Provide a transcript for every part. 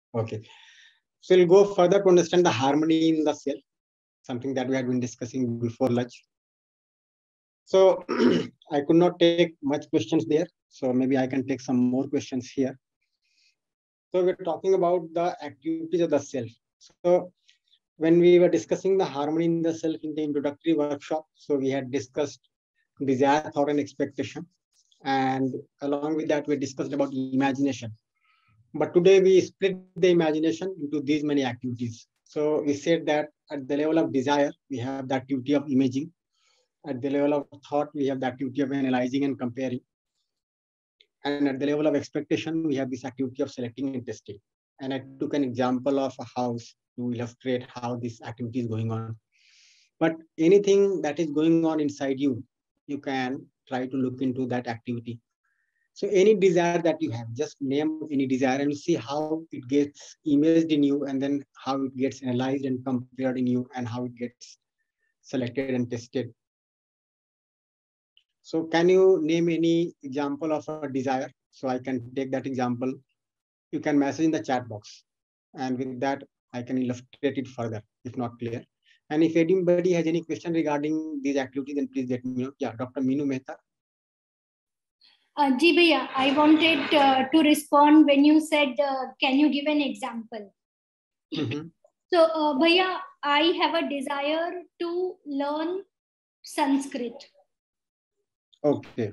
Okay. So we'll go further to understand the harmony in the cell, something that we had been discussing before lunch. So I could not take much questions there. So maybe I can take some more questions here. So we're talking about the activities of the self. So when we were discussing the harmony in the self in the introductory workshop, so we had discussed desire, thought, and expectation. And along with that, we discussed about imagination. But today we split the imagination into these many activities. So we said that at the level of desire, we have the activity of imaging. At the level of thought, we have the activity of analyzing and comparing. And at the level of expectation, we have this activity of selecting and testing. And I took an example of a house to illustrate how this activity is going on. But anything that is going on inside you, you can try to look into that activity. So any desire that you have, just name any desire and see how it gets imaged in you, and then how it gets analyzed and compared in you, and how it gets selected and tested. So can you name any example of a desire? So I can take that example. You can message in the chat box. And with that, I can illustrate it further, if not clear. And if anybody has any question regarding these activities, then please let me know. Yeah, Dr. Meenu Mehta. Ji bhaiya, I wanted to respond when you said, can you give an example? So, bhaiya, I have a desire to learn Sanskrit. Okay.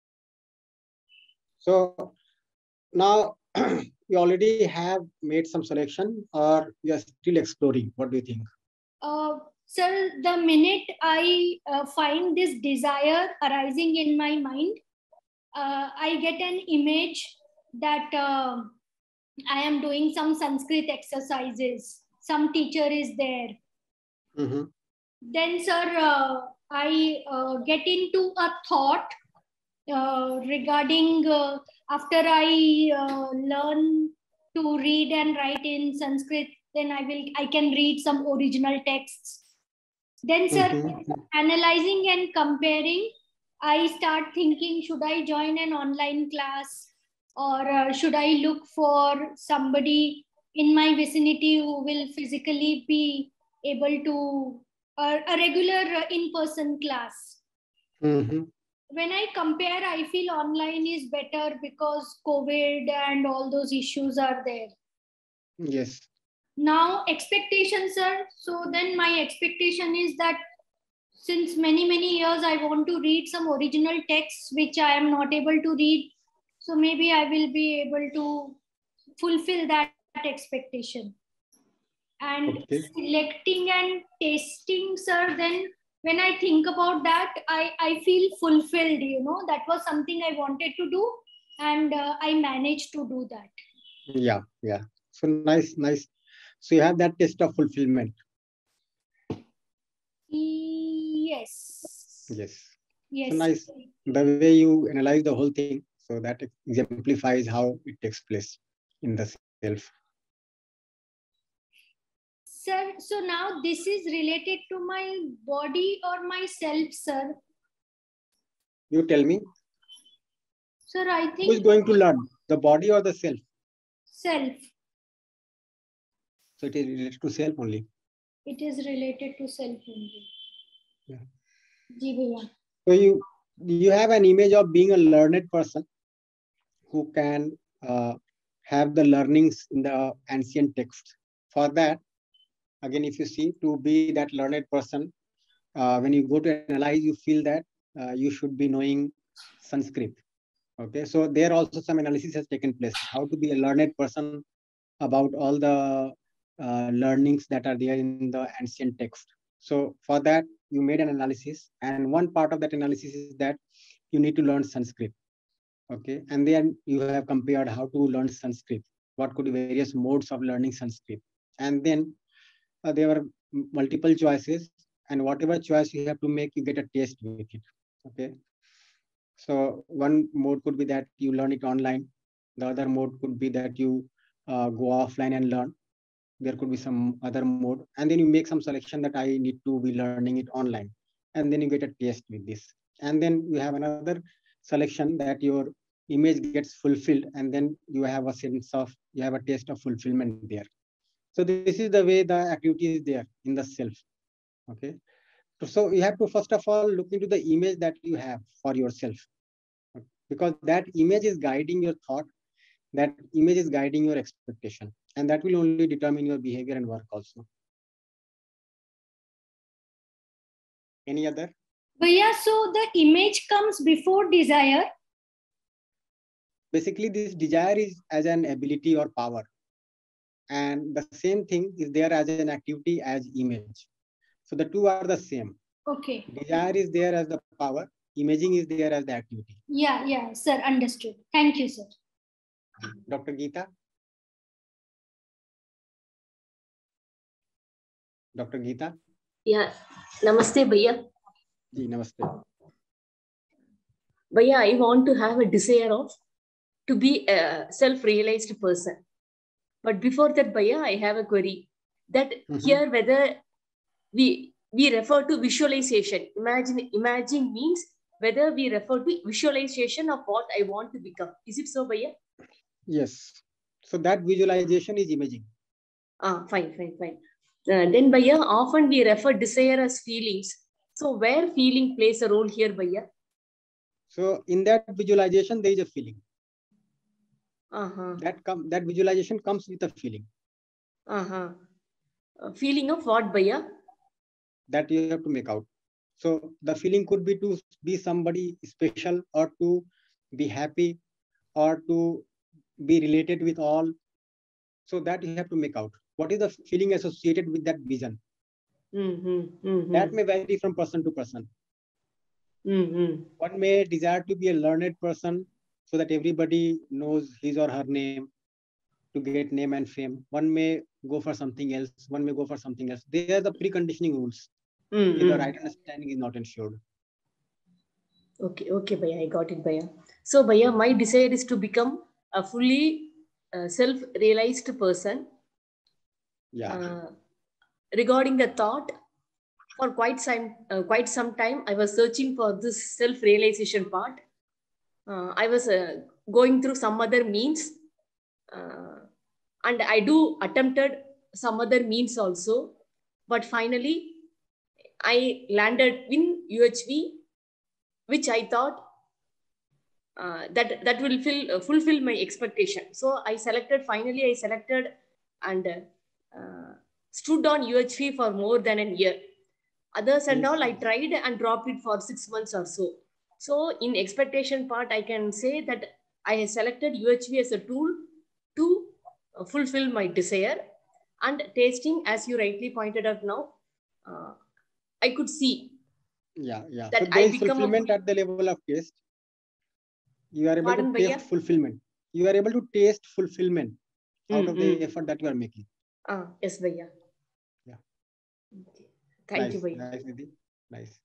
So now you already have made some selection, or you are still exploring? What do you think? Sir, the minute I find this desire arising in my mind, I get an image that I am doing some Sanskrit exercises. Some teacher is there. Then, sir, I get into a thought regarding after I learn to read and write in Sanskrit, then I can read some original texts. Then, sir, analyzing and comparing, I start thinking, should I join an online class, or should I look for somebody in my vicinity who will physically be able to a regular in-person class. When I compare, I feel online is better because COVID and all those issues are there. Yes. Now, expectations, sir. So then my expectation is that since many years, I want to read some original texts, which I am not able to read. So maybe I will be able to fulfill that expectation. And selecting and tasting, sir, then when I think about that, I feel fulfilled, that was something I wanted to do, and I managed to do that. Yeah. So nice. So you have that taste of fulfillment. Yes. So nice. The way you analyze the whole thing, so that exemplifies how it takes place in the self. Sir, so now this is related to my body or my self, sir? You tell me. Sir, I think... Who is going to learn, the body or the self? Self. So it is related to self only? It is related to self only. Yeah. Ji bhaiya. So you have an image of being a learned person who can have the learnings in the ancient texts. For that, again, if you see, to be that learned person, when you go to analyze, you feel that you should be knowing Sanskrit. Okay, so there also some analysis has taken place. How to be a learned person about all the learnings that are there in the ancient text. So for that, you made an analysis, and one part of that analysis is that you need to learn Sanskrit. Okay, and then you have compared how to learn Sanskrit, what could be various modes of learning Sanskrit, and then there were multiple choices, and whatever choice you have to make, you get a taste with it. Okay, so one mode could be that you learn it online. The other mode could be that you go offline and learn. There could be some other mode, and then you make some selection that I need to be learning it online, and then you get a taste with this, and then you have another selection that your image gets fulfilled, and then you have a taste of fulfillment there. So this is the way the activity is there in the self. Okay. So you have to first of all look into the image that you have for yourself, because that image is guiding your thought, that image is guiding your expectation, and that will only determine your behavior and work also. Any other? Bhaiya, so the image comes before desire? Basically, this desire is as an ability or power, and the same thing is there as an activity as image. So the two are the same. Okay. Desire is there as the power, imaging is there as the activity. Yeah, sir, understood. Thank you, sir. Dr. Geeta? Dr. Geeta? Yeah, namaste, Bhaiya. Namaste. Bhaiya, I want to have a desire of to be a self-realized person. But before that, Bhaiya, I have a query that here whether we refer to visualization. Imagine means whether we refer to visualization of what I want to become. Is it so, Bhaiya? Yes. So that visualization is imaging. Fine. Then, Bhaiya, often we refer desire as feelings. So where feeling plays a role here, Bhaiya? So in that visualization, there is a feeling. That visualization comes with a feeling. Feeling of what, Bhaiya? That you have to make out. So the feeling could be to be somebody special, or to be happy, or to be related with all. So that you have to make out. What is the feeling associated with that vision? That may vary from person to person. One may desire to be a learned person so that everybody knows his or her name, to get name and fame. One may go for something else. One may go for something else. They are the preconditioning rules. The right understanding is not ensured. Okay, Bhaiya, I got it, Bhaiya. So, Bhaiya, my desire is to become a fully self-realized person. Yeah. Regarding the thought, for quite some time, I was searching for this self-realization part. I was going through some other means, and I attempted some other means also, but finally, I landed in UHV, which I thought that will fulfill my expectation. So finally I selected and stood on UHV for more than a year. Others and all I tried and dropped it for 6 months or so. So in expectation part, I can say that I have selected UHV as a tool to fulfill my desire. And tasting, as you rightly pointed out now, I could see. Yeah. So there is fulfillment at the level of taste. You are able to taste fulfillment. You are able to taste fulfillment out of the effort that you are making. Yes, Bhaiya. Yeah. Okay. Thank you, Bhaiya. Nice, Vidhi. Nice.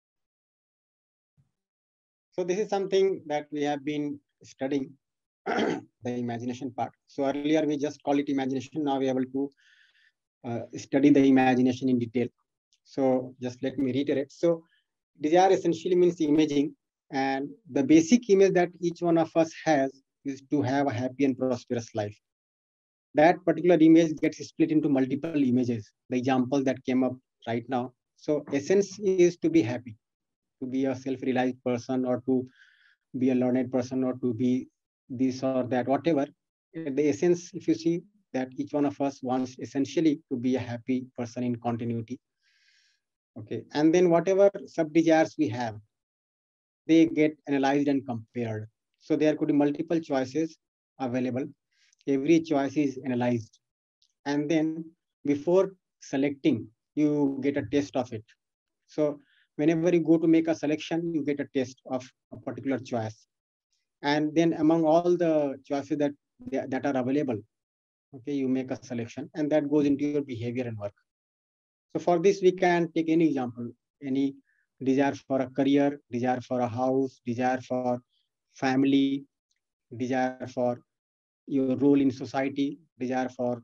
So this is something that we have been studying, the imagination part. So earlier we just call it imagination. Now we are able to study the imagination in detail. So just let me reiterate. So desire essentially means imaging, and the basic image that each one of us has is to have a happy and prosperous life. That particular image gets split into multiple images, the example that came up right now. So essence is to be happy, to be a self-realized person, or to be a learned person, or to be this or that, whatever. The essence, if you see, that each one of us wants essentially to be a happy person in continuity. Okay, and then whatever sub-desires we have, they get analyzed and compared. So there could be multiple choices available. Every choice is analyzed. And then before selecting, you get a taste of it. So whenever you go to make a selection, you get a taste of a particular choice. And then among all the choices that are available, okay, you make a selection, and that goes into your behavior and work. So for this, we can take any example, any desire for a career, desire for a house, desire for family, desire for your role in society, desire for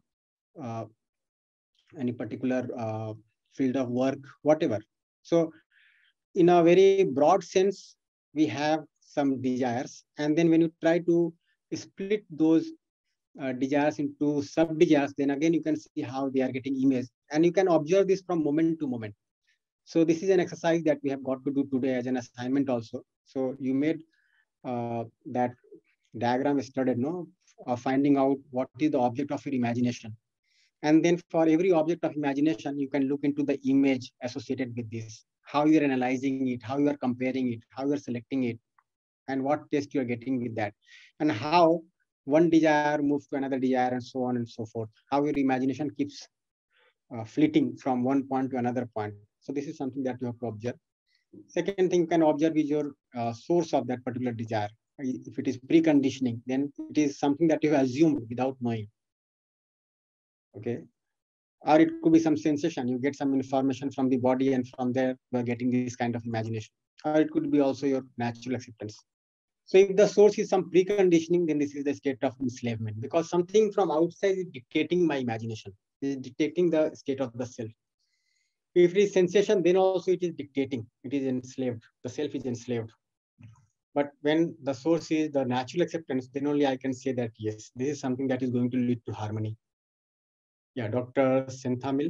any particular field of work, whatever. So in a very broad sense, we have some desires. And then when you try to split those desires into sub-desires, then again, you can see how they are getting imaged. And you can observe this from moment to moment. So this is an exercise that we have got to do today as an assignment also. So you made that diagram studied, no, of finding out what is the object of your imagination. And then for every object of imagination, you can look into the image associated with this, how you're analyzing it, how you are comparing it, how you're selecting it, and what test you're getting with that, and how one desire moves to another desire, and so on and so forth, how your imagination keeps flitting from one point to another point. So this is something that you have to observe. Second thing you can observe is your source of that particular desire. If it is preconditioning, then it is something that you have assumed without knowing. Okay. Or it could be some sensation. You get some information from the body, and from there you are getting this kind of imagination. Or it could be also your natural acceptance. So if the source is some preconditioning, then this is the state of enslavement, because something from outside is dictating my imagination, is dictating the state of the self. If it is sensation, then also it is dictating, it is enslaved, the self is enslaved. But when the source is the natural acceptance, then only I can say that, yes, this is something that is going to lead to harmony. Yeah, Dr. Senthamil.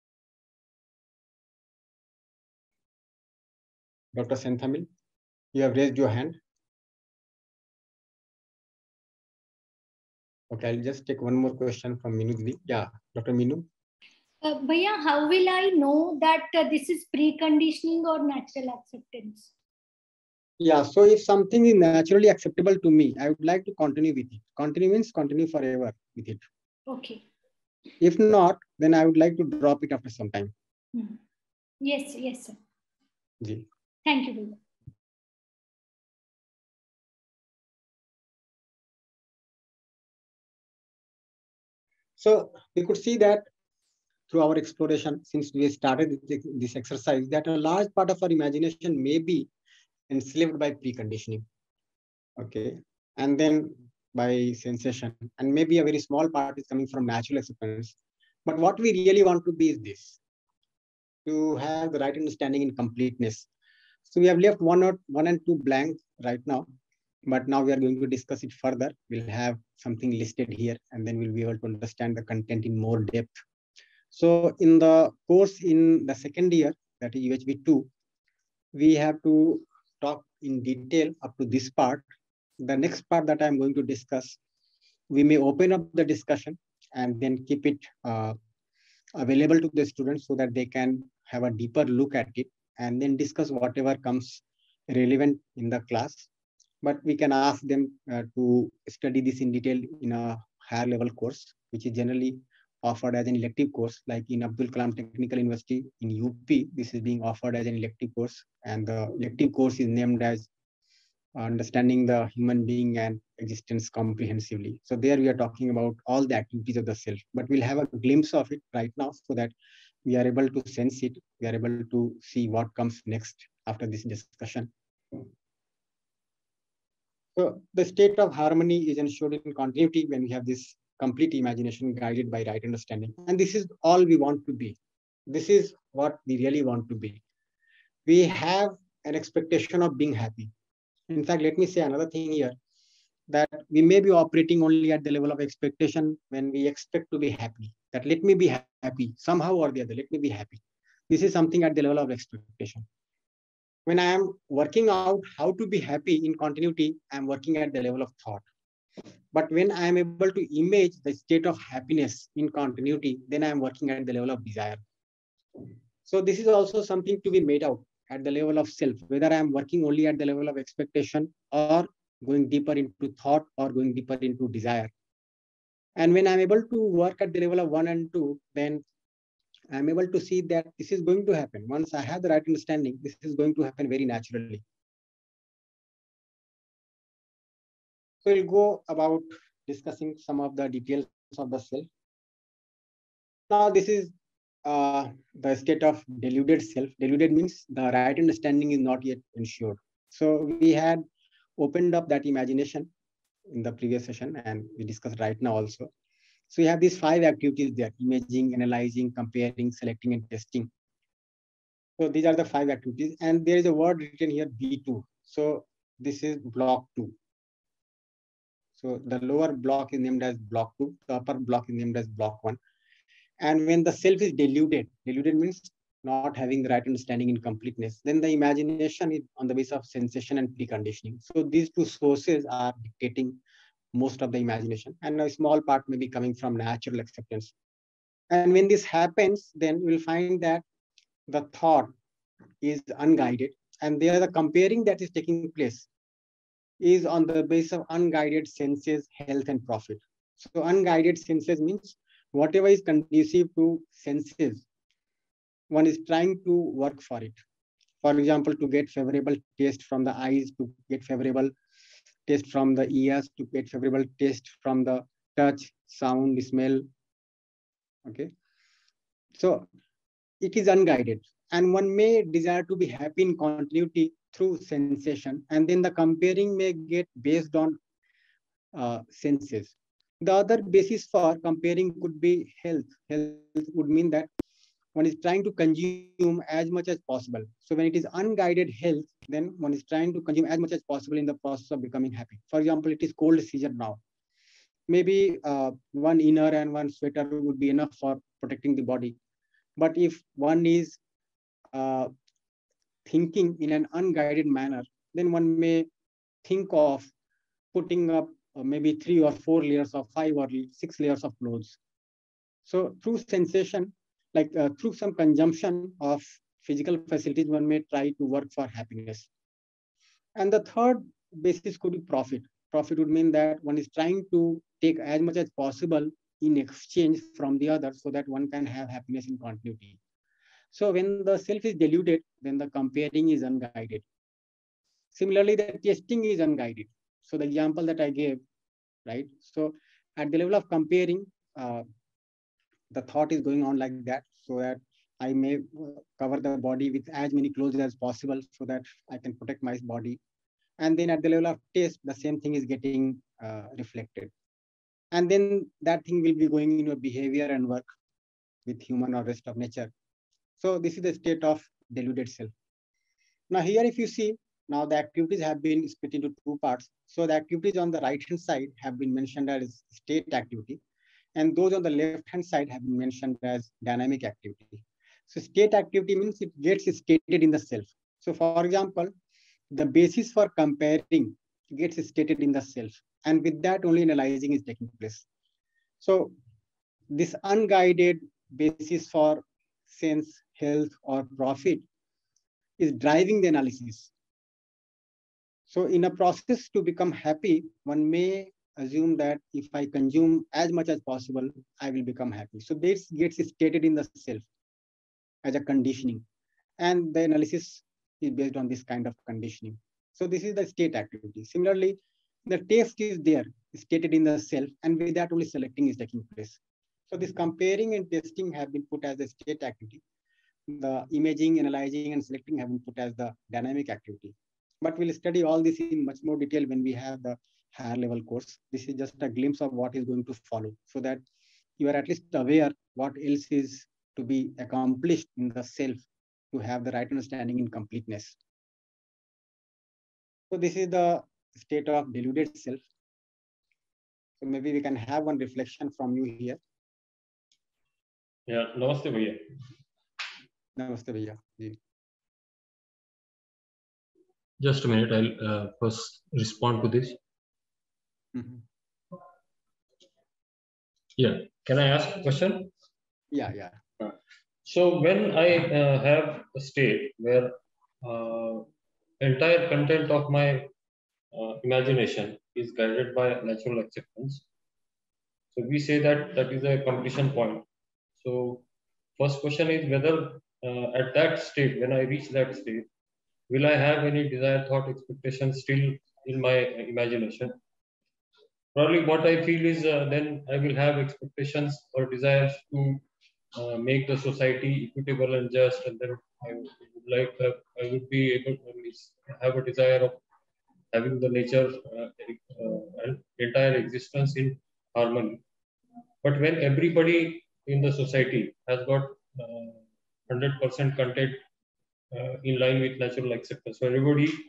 Dr. Senthamil, you have raised your hand. Okay, I'll just take one more question from Minu Didi. Yeah, Dr. Minu. Bhaiya, how will I know that this is preconditioning or natural acceptance? Yeah, so if something is naturally acceptable to me, I would like to continue with it. Continue means continue forever with it. Okay. If not, then I would like to drop it after some time. Yes, yes, sir. Ji. Thank you, Bhaiya. So we could see that through our exploration, since we started this exercise, that a large part of our imagination may be enslaved by preconditioning. Okay. And then by sensation, and maybe a very small part is coming from natural acceptance. But what we really want to be is this, to have the right understanding in completeness. So we have left one and two blank right now, but now we are going to discuss it further. We'll have something listed here, and then we'll be able to understand the content in more depth. So in the course in the second year, that is UHV 2, we have to talk in detail up to this part. The next part that I'm going to discuss, we may open up the discussion and then keep it available to the students so that they can have a deeper look at it and then discuss whatever comes relevant in the class. But we can ask them to study this in detail in a higher level course, which is generally offered as an elective course, like in Abdul Kalam Technical University in UP. This is being offered as an elective course, and the elective course is named as Understanding the Human Being and Existence Comprehensively. So there we are talking about all the activities of the self, but we'll have a glimpse of it right now so that we are able to sense it. We are able to see what comes next after this discussion. So the state of harmony is ensured in continuity when we have this complete imagination guided by right understanding. And this is all we want to be. This is what we really want to be. We have an expectation of being happy. In fact, let me say another thing here, that we may be operating only at the level of expectation when we expect to be happy. That let me be happy somehow or the other, let me be happy. This is something at the level of expectation. When I am working out how to be happy in continuity, I am working at the level of thought. But when I am able to image the state of happiness in continuity, then I am working at the level of desire. So this is also something to be made out at the level of self, whether I am working only at the level of expectation or going deeper into thought or going deeper into desire. And when I'm able to work at the level of 1 and 2, then I'm able to see that this is going to happen. Once I have the right understanding, this is going to happen very naturally. So we'll go about discussing some of the details of the self. Now this is the state of deluded self. Deluded means the right understanding is not yet ensured. So we had opened up that imagination in the previous session, and we discussed right now also. So we have these 5 activities there: imaging, analyzing, comparing, selecting, and testing. So these are the 5 activities, and there is a word written here, B2. So this is block 2. So the lower block is named as block 2, the upper block is named as block 1. And when the self is deluded means not having the right understanding in completeness, then the imagination is on the basis of sensation and preconditioning. So these two sources are dictating most of the imagination, and a small part may be coming from natural acceptance. And when this happens, then we'll find that the thought is unguided, and there the comparing that is taking place is on the basis of unguided senses, health, and profit. So unguided senses means whatever is conducive to senses, one is trying to work for it. For example, to get favorable taste from the eyes, to get favorable taste from the ears, to get favorable taste from the touch, sound, smell. Okay. So it is unguided, and one may desire to be happy in continuity through sensation, and then the comparing may get based on senses. The other basis for comparing could be health. Health would mean that one is trying to consume as much as possible. So when it is unguided health, then one is trying to consume as much as possible in the process of becoming happy. For example, it is cold season now. Maybe one inner and one sweater would be enough for protecting the body. But if one is thinking in an unguided manner, then one may think of putting up maybe 3 or 4 layers of 5 or 6 layers of clothes. So through sensation, like through some consumption of physical facilities, one may try to work for happiness. And the third basis could be profit. Profit would mean that one is trying to take as much as possible in exchange from the other so that one can have happiness in continuity. So when the self is deluded, then the comparing is unguided. Similarly, the testing is unguided. So the example that I gave, right? So at the level of comparing, the thought is going on like that, so that I may cover the body with as many clothes as possible so that I can protect my body. And then at the level of taste, the same thing is getting reflected. And then that thing will be going in your behavior and work with human or rest of nature. So this is the state of deluded self. Now here, if you see, now the activities have been split into 2 parts. So the activities on the right-hand side have been mentioned as state activity, and those on the left-hand side have been mentioned as dynamic activity. So state activity means it gets stated in the self. So for example, the basis for comparing gets stated in the self, and with that only analyzing is taking place. So this unguided basis for sense, health, or profit is driving the analysis. So in a process to become happy, one may assume that if I consume as much as possible, I will become happy. So this gets stated in the self as a conditioning, and the analysis is based on this kind of conditioning. So this is the state activity. Similarly, the taste is there, stated in the self, and with that only selecting is taking place. So this comparing and testing have been put as the state activity. The imaging, analyzing, and selecting have been put as the dynamic activity. But we'll study all this in much more detail when we have the higher level course. This is just a glimpse of what is going to follow, so that you are at least aware what else is to be accomplished in the self to have the right understanding in completeness. So this is the state of deluded self. So maybe we can have one reflection from you here. Yeah, namaste bhaiya. Namaste bhaiya. Just a minute, I'll first respond to this. Yeah, can I ask a question? Yeah. So when I have a state where entire content of my imagination is guided by natural acceptance, so we say that that is a completion point. So first question is whether at that state, when I reach that state, will I have any desire, thought, expectation still in my imagination? Probably what I feel is then I will have expectations or desires to make the society equitable and just, and then I would be able to have a desire of having the nature and entire existence in harmony. But when everybody in the society has got 100% content in line with natural acceptance, so everybody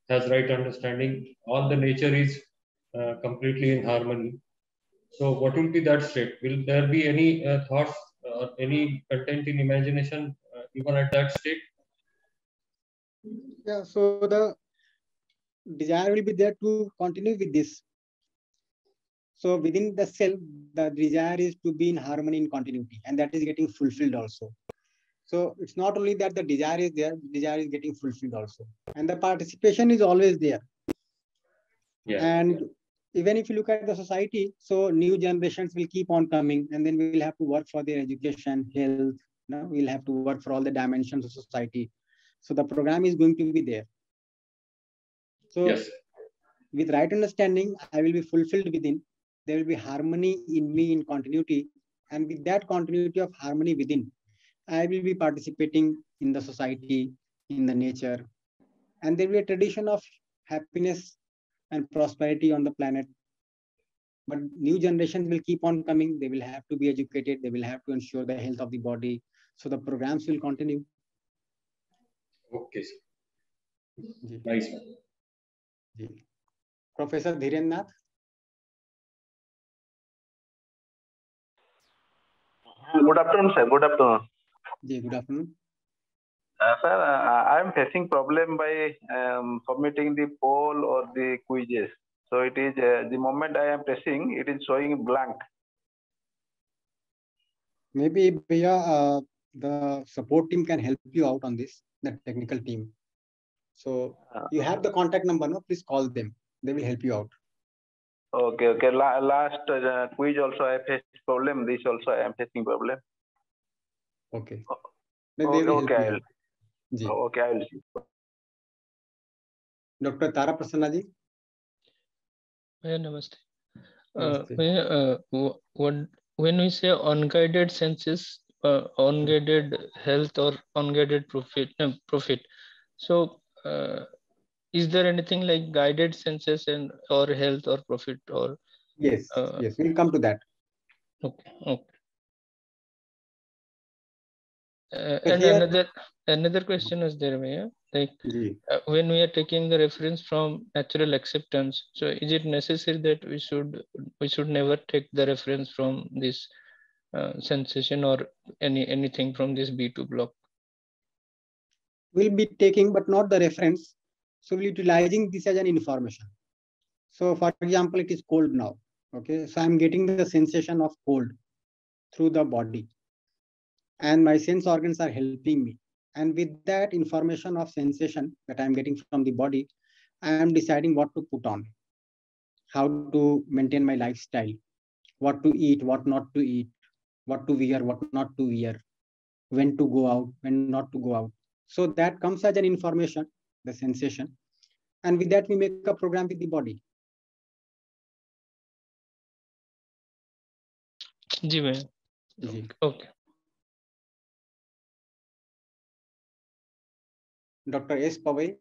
has right understanding, all the nature is completely in harmony. So what will be that state? Will there be any thoughts, any content in imagination even at that state? Yeah, so the desire will be there to continue with this. So within the self, the desire is to be in harmony, in continuity, and that is getting fulfilled also. So it's not only that the desire is there, desire is getting fulfilled also. And the participation is always there. Yeah. And even if you look at the society, so new generations will keep on coming, and then we will have to work for their education, health. We'll have to work for all the dimensions of society. So the program is going to be there. So yes, with right understanding, I will be fulfilled within. There will be harmony in me, in continuity. And with that continuity of harmony within, I will be participating in the society, in the nature. And there will be a tradition of happiness and prosperity on the planet. But new generations will keep on coming. They will have to be educated. They will have to ensure the health of the body. So the programs will continue. Okay, sir. Nice one. Professor Dhiren Nath. Good afternoon, sir. Good afternoon. Good afternoon. Sir, I am facing problem by submitting the poll or the quizzes. So it is the moment I am pressing, it is showing blank. Maybe the support team can help you out on this, the technical team. So you have the contact number, no? Please call them. They will help you out. Okay, okay. Last quiz also I faced problem. This also I am facing problem. Okay. Okay, okay, I will see. Dr. Tara Prasanna ji. Namaste. When we say unguided senses, unguided health or unguided profit, so is there anything like guided senses and or health or profit or? Yes, yes, we'll come to that. Okay, okay. And another question is there, Maya. Like when we are taking the reference from natural acceptance, so is it necessary that we should never take the reference from this sensation or anything from this B2 block? We'll be taking, but not the reference. So we're utilizing this as an information. So for example, it is cold now. Okay, so I'm getting the sensation of cold through the body. And my sense organs are helping me. And with that information of sensation that I'm getting from the body, I am deciding what to put on, how to maintain my lifestyle, what to eat, what not to eat, what to wear, what not to wear, when to go out, when not to go out. So that comes as an information, the sensation. And with that, we make a program with the body. Okay. Dr. S. Pawai.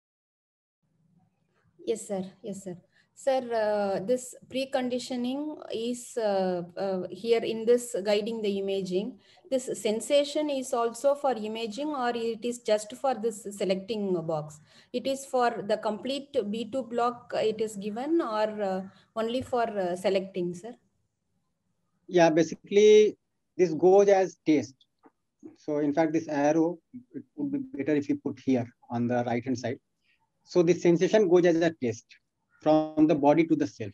Yes, sir. Yes, sir. Sir, this preconditioning is here in this guiding the imaging. This sensation is also for imaging, or it is just for this selecting box? It is for the complete B2 block it is given, or only for selecting, sir? Yeah, basically this goes as taste. So in fact, this arrow, it would be better if you put here on the right hand side. So the sensation goes as a taste from the body to the self.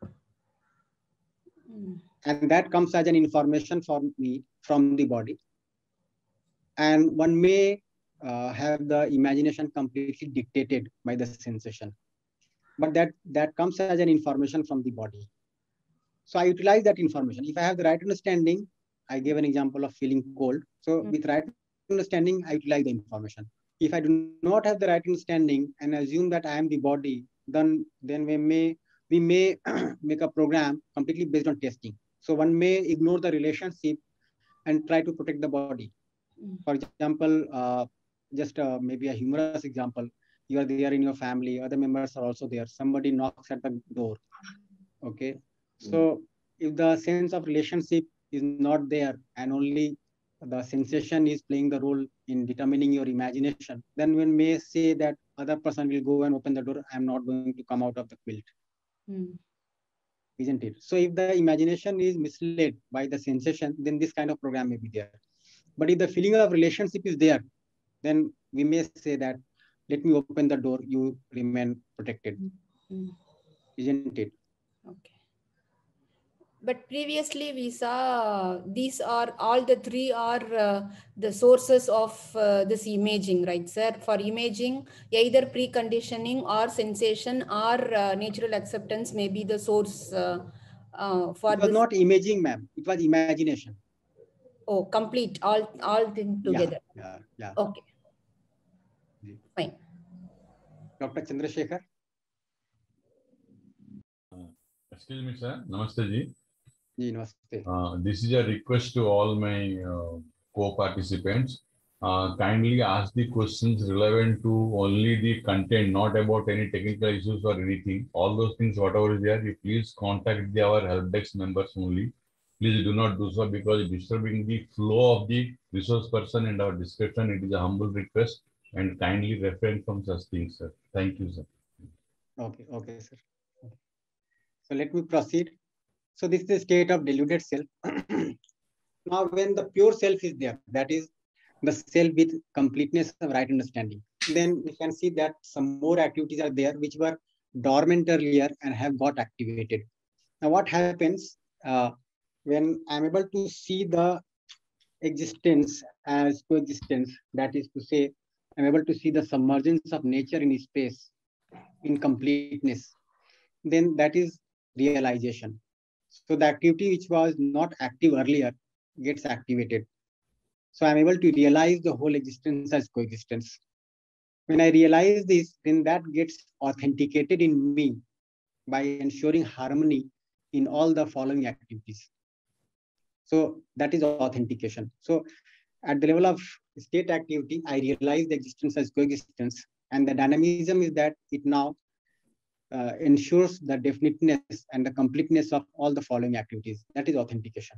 And that comes as an information for me from the body. And one may have the imagination completely dictated by the sensation. But that comes as an information from the body. So I utilize that information. If I have the right understanding, I gave an example of feeling cold. So with right understanding, I utilize the information. If I do not have the right understanding and assume that I am the body, then we may make a program completely based on testing. So one may ignore the relationship and try to protect the body. For example, just maybe a humorous example. You are there in your family, other members are also there. Somebody knocks at the door. Okay. So if the sense of relationship is not there and only the sensation is playing the role in determining your imagination, then one may say that other person will go and open the door, I'm not going to come out of the quilt. Isn't it? So if the imagination is misled by the sensation, then this kind of program may be there. But if the feeling of relationship is there, then we may say that, let me open the door, you remain protected. Isn't it? Okay. But previously we saw these are all the three are the sources of this imaging, right, sir? For imaging, either preconditioning or sensation or natural acceptance may be the source for it was this. Not imaging, ma'am. It was imagination. Oh, complete, all things together. Yeah. Okay. Fine. Dr. Chandrasekhar. Excuse me, sir. Namaste ji. Namaste. This is a request to all my co-participants. Kindly ask the questions relevant to only the content, not about any technical issues or anything. All those things, whatever is there, you please contact our help desk members only. Please do not do so because disturbing the flow of the resource person and our discussion. It is a humble request and kindly refrain from such things, sir. Thank you, sir. Okay, sir. So let me proceed. So this is the state of deluded self. Now, when the pure self is there, that is the self with completeness of right understanding, then we can see that some more activities are there which were dormant earlier and have got activated. Now, what happens when I'm able to see the existence as coexistence, that is to say, I'm able to see the submergence of nature in space in completeness, then that is realization. So the activity which was not active earlier gets activated. So I'm able to realize the whole existence as coexistence. When I realize this, then that gets authenticated in me by ensuring harmony in all the following activities. So that is authentication. So at the level of state activity, I realize the existence as coexistence, and the dynamism is that it now ensures the definiteness and the completeness of all the following activities. That is authentication.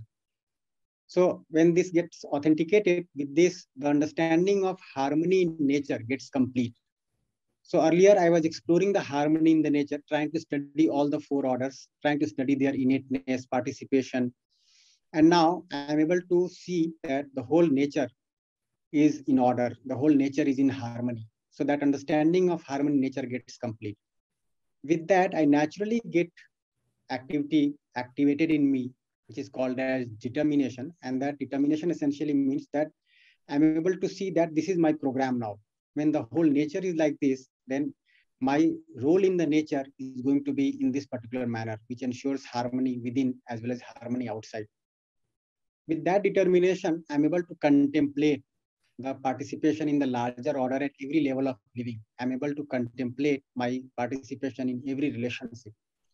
So when this gets authenticated, with this, the understanding of harmony in nature gets complete. So earlier I was exploring the harmony in the nature, trying to study all the four orders, trying to study their innateness, participation. And now I am able to see that the whole nature is in order. The whole nature is in harmony. So that understanding of harmony in nature gets complete. With that, I naturally get activity activated in me, which is called as determination. And that determination essentially means that I'm able to see that this is my program now. When the whole nature is like this, then my role in the nature is going to be in this particular manner, which ensures harmony within as well as harmony outside. With that determination, I'm able to contemplate the participation in the larger order at every level of living. I'm able to contemplate my participation in every relationship.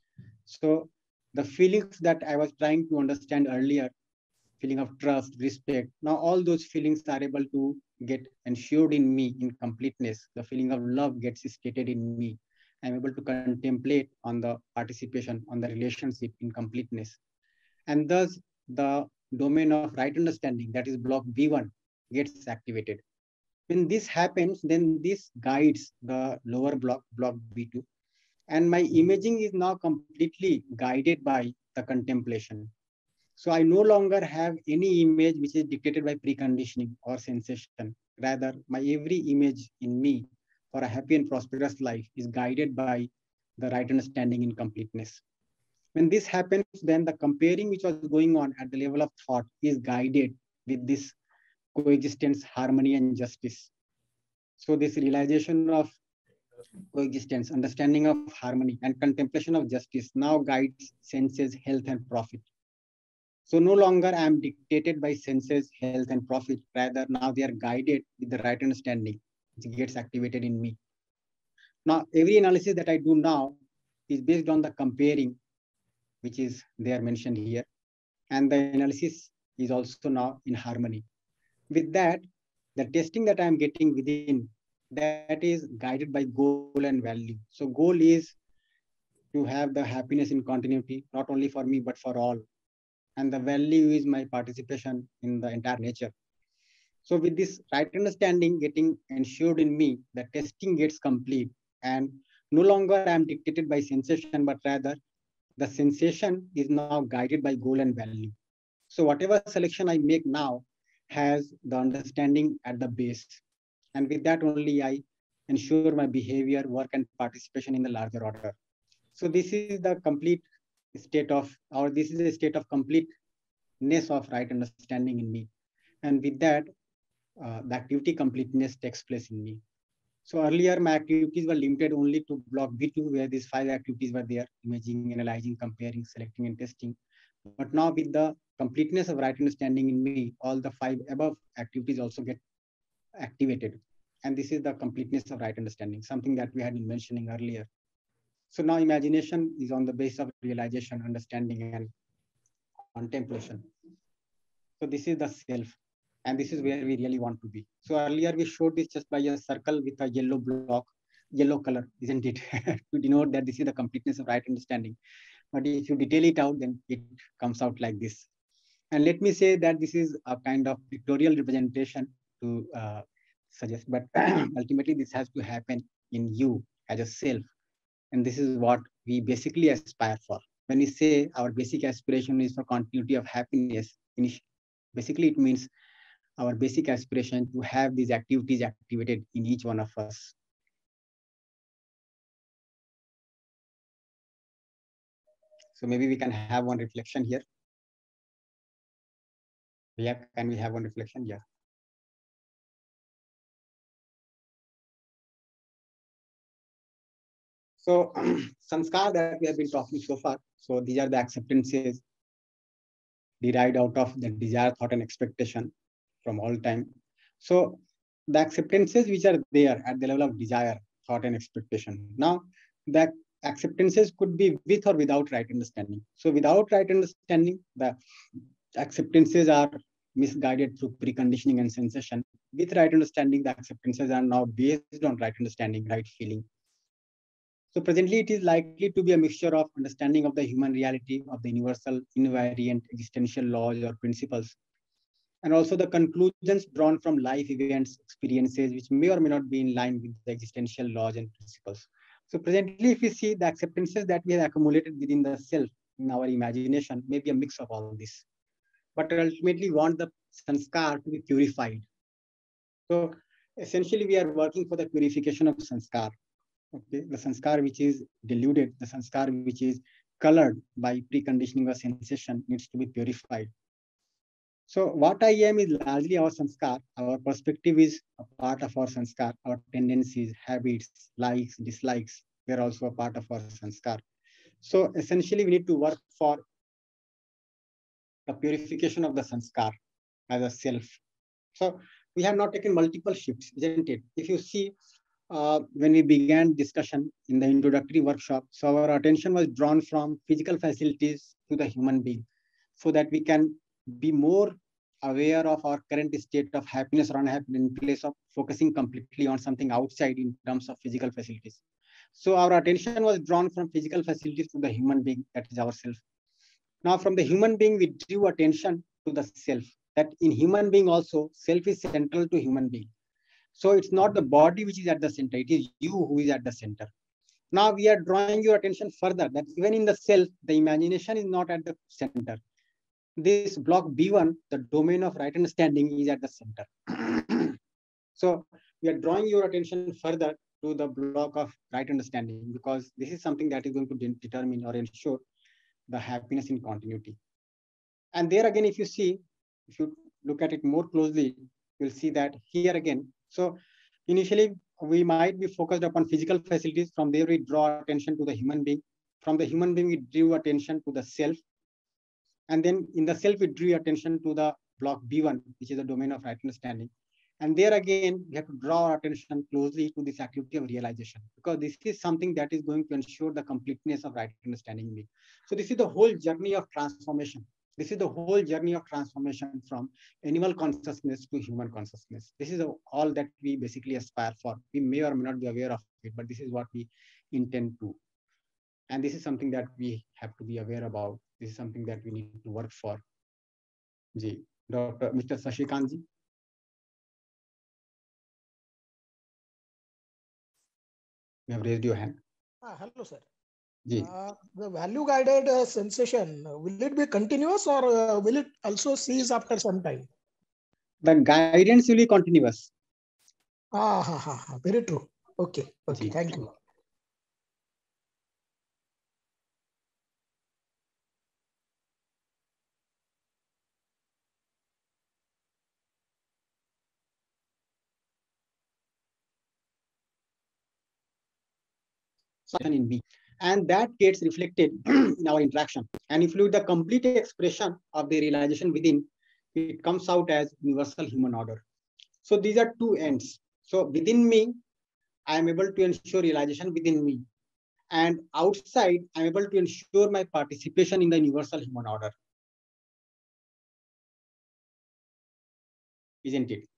So the feelings that I was trying to understand earlier, feeling of trust, respect, now all those feelings are able to get ensured in me in completeness. The feeling of love gets stated in me. I'm able to contemplate on the participation, on the relationship in completeness. And thus the domain of right understanding, that is block B1, gets activated. When this happens, then this guides the lower block, block B2. And my imaging is now completely guided by the contemplation. So I no longer have any image which is dictated by preconditioning or sensation. Rather, my every image in me for a happy and prosperous life is guided by the right understanding in completeness. When this happens, then the comparing which was going on at the level of thought is guided with this coexistence, harmony, and justice. So this realization of coexistence, understanding of harmony, and contemplation of justice now guides senses, health, and profit. So no longer I am dictated by senses, health, and profit. Rather, now they are guided with the right understanding, which gets activated in me. Now, every analysis that I do now is based on the comparing, which is there mentioned here. And the analysis is also now in harmony. With that, the testing that I'm getting within, that is guided by goal and value. So goal is to have the happiness in continuity, not only for me, but for all. And the value is my participation in the entire nature. So with this right understanding getting ensured in me, the testing gets complete, and no longer I am dictated by sensation, but rather the sensation is now guided by goal and value. So whatever selection I make now has the understanding at the base. And with that only I ensure my behavior, work, and participation in the larger order. So this is the complete state of, or this is a state of completeness of right understanding in me. And with that, the activity completeness takes place in me. So earlier my activities were limited only to block B2, where these 5 activities were there: imaging, analyzing, comparing, selecting, and testing. But now with the completeness of right understanding in me, all the 5 above activities also get activated. And this is the completeness of right understanding, something that we had been mentioning earlier. So now imagination is on the base of realization, understanding, and contemplation. So this is the self. And this is where we really want to be. So earlier we showed this just by a circle with a yellow block, yellow color, isn't it? To denote that this is the completeness of right understanding. But if you detail it out, then it comes out like this. And let me say that this is a kind of pictorial representation to suggest, but ultimately this has to happen in you as a self. And this is what we basically aspire for. When we say our basic aspiration is for continuity of happiness, basically it means our basic aspiration to have these activities activated in each one of us. So maybe we can have one reflection here. Yeah, can we have one reflection? Yeah. So sanskar that we have been talking so far. So these are the acceptances derived out of the desire, thought, and expectation from all time. So the acceptances which are there at the level of desire, thought, and expectation. Now, the acceptances could be with or without right understanding. So without right understanding, the acceptances are misguided through preconditioning and sensation. With right understanding, the acceptances are now based on right understanding, right feeling. So presently, it is likely to be a mixture of understanding of the human reality, of the universal, invariant, existential laws or principles, and also the conclusions drawn from life events, experiences, which may or may not be in line with the existential laws and principles. So presently, if we see the acceptances that we have accumulated within the self, in our imagination, may be a mix of all this. But ultimately, we want the sanskar to be purified. So essentially, we are working for the purification of sanskar. Okay, the sanskar which is deluded, the sanskar which is colored by preconditioning or sensation needs to be purified. So what I am is largely our sanskar. Our perspective is a part of our sanskar. Our tendencies, habits, likes, dislikes, they're also a part of our sanskar. So essentially, we need to work for the purification of the sanskar as a self. So we have now taken multiple shifts, isn't it? If you see, when we began discussion in the introductory workshop, so our attention was drawn from physical facilities to the human being, so that we can be more aware of our current state of happiness or unhappiness in place of focusing completely on something outside in terms of physical facilities. So our attention was drawn from physical facilities to the human being, that is ourself. Now from the human being, we drew attention to the self, that in human being also, self is central to human being. So it's not the body which is at the center, it is you who is at the center. Now we are drawing your attention further, that even in the self, the imagination is not at the center. This block B1, the domain of right understanding, is at the center. So we are drawing your attention further to the block of right understanding, because this is something that is going to determine or ensure the happiness in continuity. And there again, if you look at it more closely, you'll see that here again. So initially, we might be focused upon physical facilities. From there, we draw attention to the human being. From the human being, we drew attention to the self. And then in the self, we drew attention to the block B1, which is the domain of right understanding. And there again, we have to draw our attention closely to this activity of realization, because this is something that is going to ensure the completeness of right understanding in me. So this is the whole journey of transformation. This is the whole journey of transformation from animal consciousness to human consciousness. This is all that we basically aspire for. We may or may not be aware of it, but this is what we intend to. And this is something that we have to be aware about. This is something that we need to work for. Ji, Dr. Mr. Sashikant ji. You have raised your hand. Hello, sir. Ji. The value guided sensation, will it be continuous or will it also cease after some time? The guidance will be continuous. Very true. Okay. Ji. Thank you. In me, and that gets reflected in our interaction. And if you look at the complete expression of the realization within, it comes out as universal human order. So these are two ends. So within me, I am able to ensure realization within me, and outside, I am able to ensure my participation in the universal human order. Isn't it?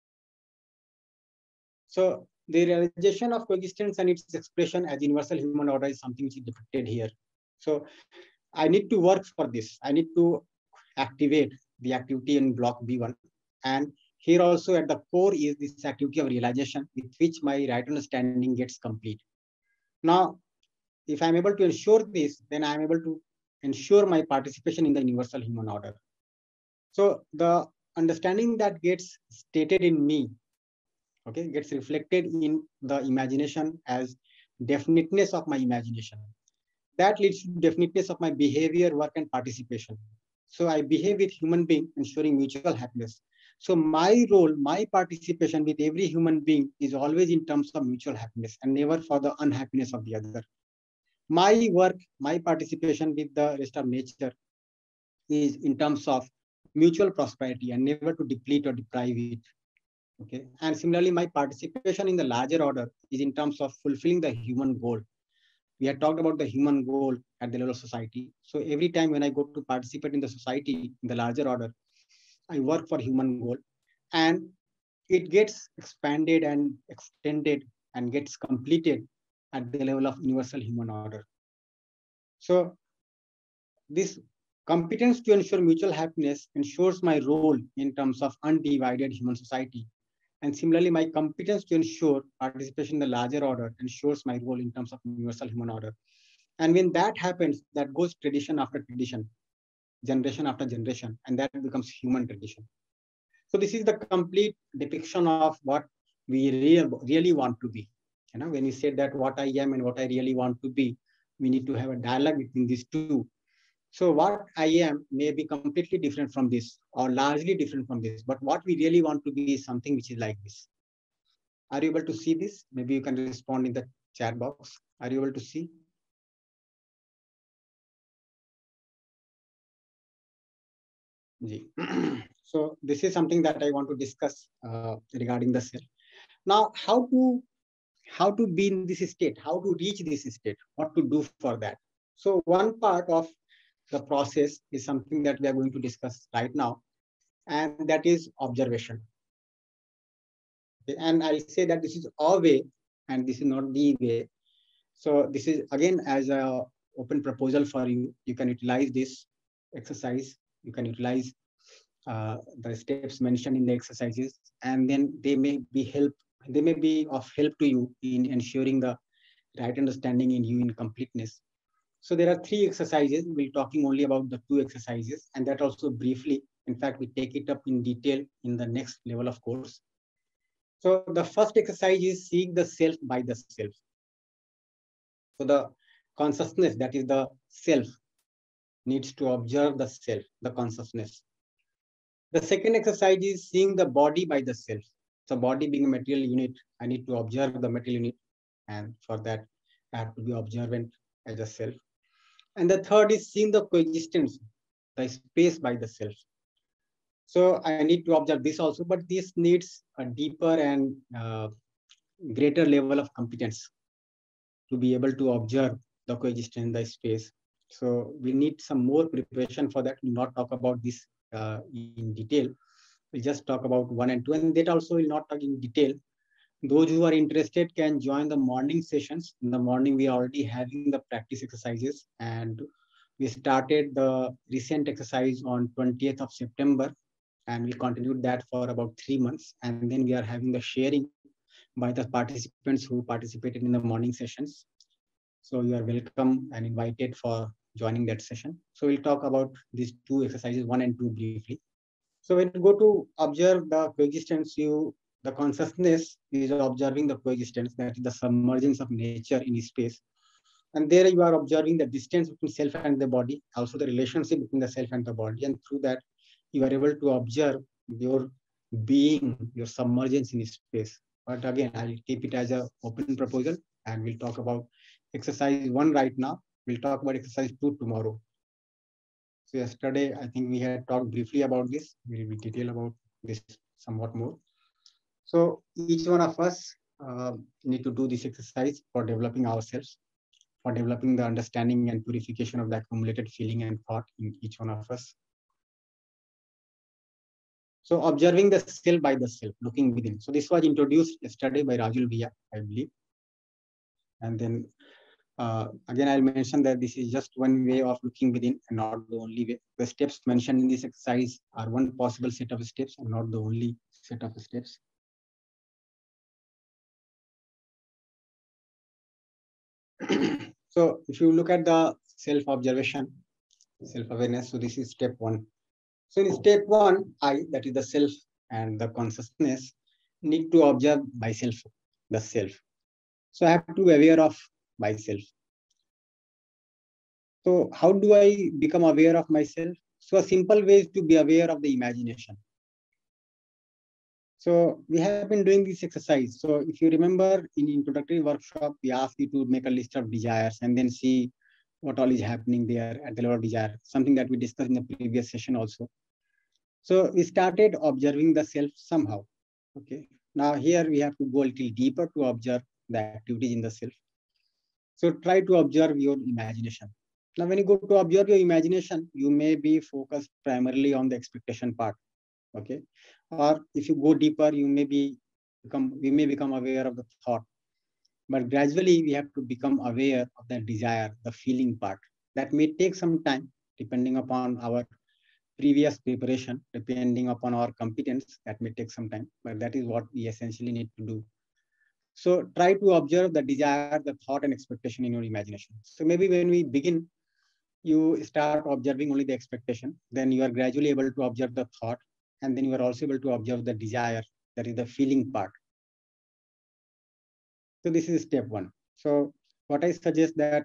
So the realization of coexistence and its expression as universal human order is something which is depicted here. So I need to work for this. I need to activate the activity in block B1. And here also at the core is this activity of realization with which my right understanding gets complete. Now, if I'm able to ensure this, then I'm able to ensure my participation in the universal human order. So the understanding that gets stated in me, okay, gets reflected in the imagination as definiteness of my imagination. That leads to definiteness of my behavior, work, and participation. So I behave with human being, ensuring mutual happiness. So my role, my participation with every human being is always in terms of mutual happiness and never for the unhappiness of the other. My work, my participation with the rest of nature is in terms of mutual prosperity and never to deplete or deprive it. Okay. And similarly, my participation in the larger order is in terms of fulfilling the human goal. We had talked about the human goal at the level of society. So every time when I go to participate in the society, in the larger order, I work for human goal, and it gets expanded and extended and gets completed at the level of universal human order. So this competence to ensure mutual happiness ensures my role in terms of undivided human society. And similarly, my competence to ensure participation in the larger order ensures my role in terms of universal human order. And when that happens, that goes tradition after tradition, generation after generation, and that becomes human tradition. So this is the complete depiction of what we really want to be. You know, when we say that what I am and what I really want to be, we need to have a dialogue between these two. So what I am may be completely different from this or largely different from this, but what we really want to be is something which is like this. Are you able to see this? Maybe you can respond in the chat box. Are you able to see? So this is something that I want to discuss regarding the self. Now, how to be in this state, how to reach this state, what to do for that. So one part of the process is something that we are going to discuss right now, and that is observation. Okay, and I say that this is a way and this is not the way. So this is again as a open proposal for you. You can utilize this exercise. You can utilize the steps mentioned in the exercises, and then they may be of help to you in ensuring the right understanding in you in completeness. So there are 3 exercises. We're talking only about the 2 exercises, and that also briefly. In fact, we take it up in detail in the next level of course. So the first exercise is seeing the self by the self. So the consciousness, that is the self, needs to observe the self, the consciousness. The second exercise is seeing the body by the self. So body being a material unit, I need to observe the material unit, and for that I have to be observant as a self. And the third is seeing the coexistence, the space by the self. So I need to observe this also, but this needs a deeper and greater level of competence to be able to observe the coexistence in the space. So we need some more preparation for that. We'll not talk about this in detail. We'll just talk about 1 and 2, and that also will not talk in detail. Those who are interested can join the morning sessions. In the morning, we are already having the practice exercises, and we started the recent exercise on 20th of September, and we continued that for about 3 months. And then we are having the sharing by the participants who participated in the morning sessions. So you are welcome and invited for joining that session. So we'll talk about these two exercises, 1 and 2 briefly. So when you go to observe the coexistence, the consciousness is observing the coexistence, that is the submergence of nature in space. And there you are observing the distance between self and the body, also the relationship between the self and the body. And through that, you are able to observe your being, your submergence in space. But again, I'll keep it as an open proposal, and we'll talk about exercise 1 right now. We'll talk about exercise 2 tomorrow. So yesterday, I think we had talked briefly about this. We'll be detailed about this somewhat more. So each one of us need to do this exercise for developing ourselves, for developing the understanding and purification of the accumulated feeling and thought in each one of us. So observing the self by the self, looking within. So this was introduced yesterday by Rajul Via, I believe. And then again, I'll mention that this is just one way of looking within and not the only way. The steps mentioned in this exercise are one possible set of steps and not the only set of steps. So if you look at the self-observation, self-awareness, so this is step 1. So in step 1, I, that is the self and the consciousness, need to observe myself, the self. So I have to be aware of myself. So how do I become aware of myself? So a simple way is to be aware of the imagination. So we have been doing this exercise. So if you remember in introductory workshop, we asked you to make a list of desires and then see what all is happening there at the level of desire, something that we discussed in the previous session also. So we started observing the self somehow. Okay. Now here we have to go a little deeper to observe the activities in the self. So try to observe your imagination. Now, when you go to observe your imagination, you may be focused primarily on the expectation part. Okay. Or if you go deeper, we may become aware of the thought. But gradually we have to become aware of the desire, the feeling part. That may take some time, depending upon our previous preparation, depending upon our competence, that may take some time, but that is what we essentially need to do. So try to observe the desire, the thought and expectation in your imagination. So maybe when we begin, you start observing only the expectation, then you are gradually able to observe the thought, and then you are also able to observe the desire, that is the feeling part. So this is step 1. So what I suggest that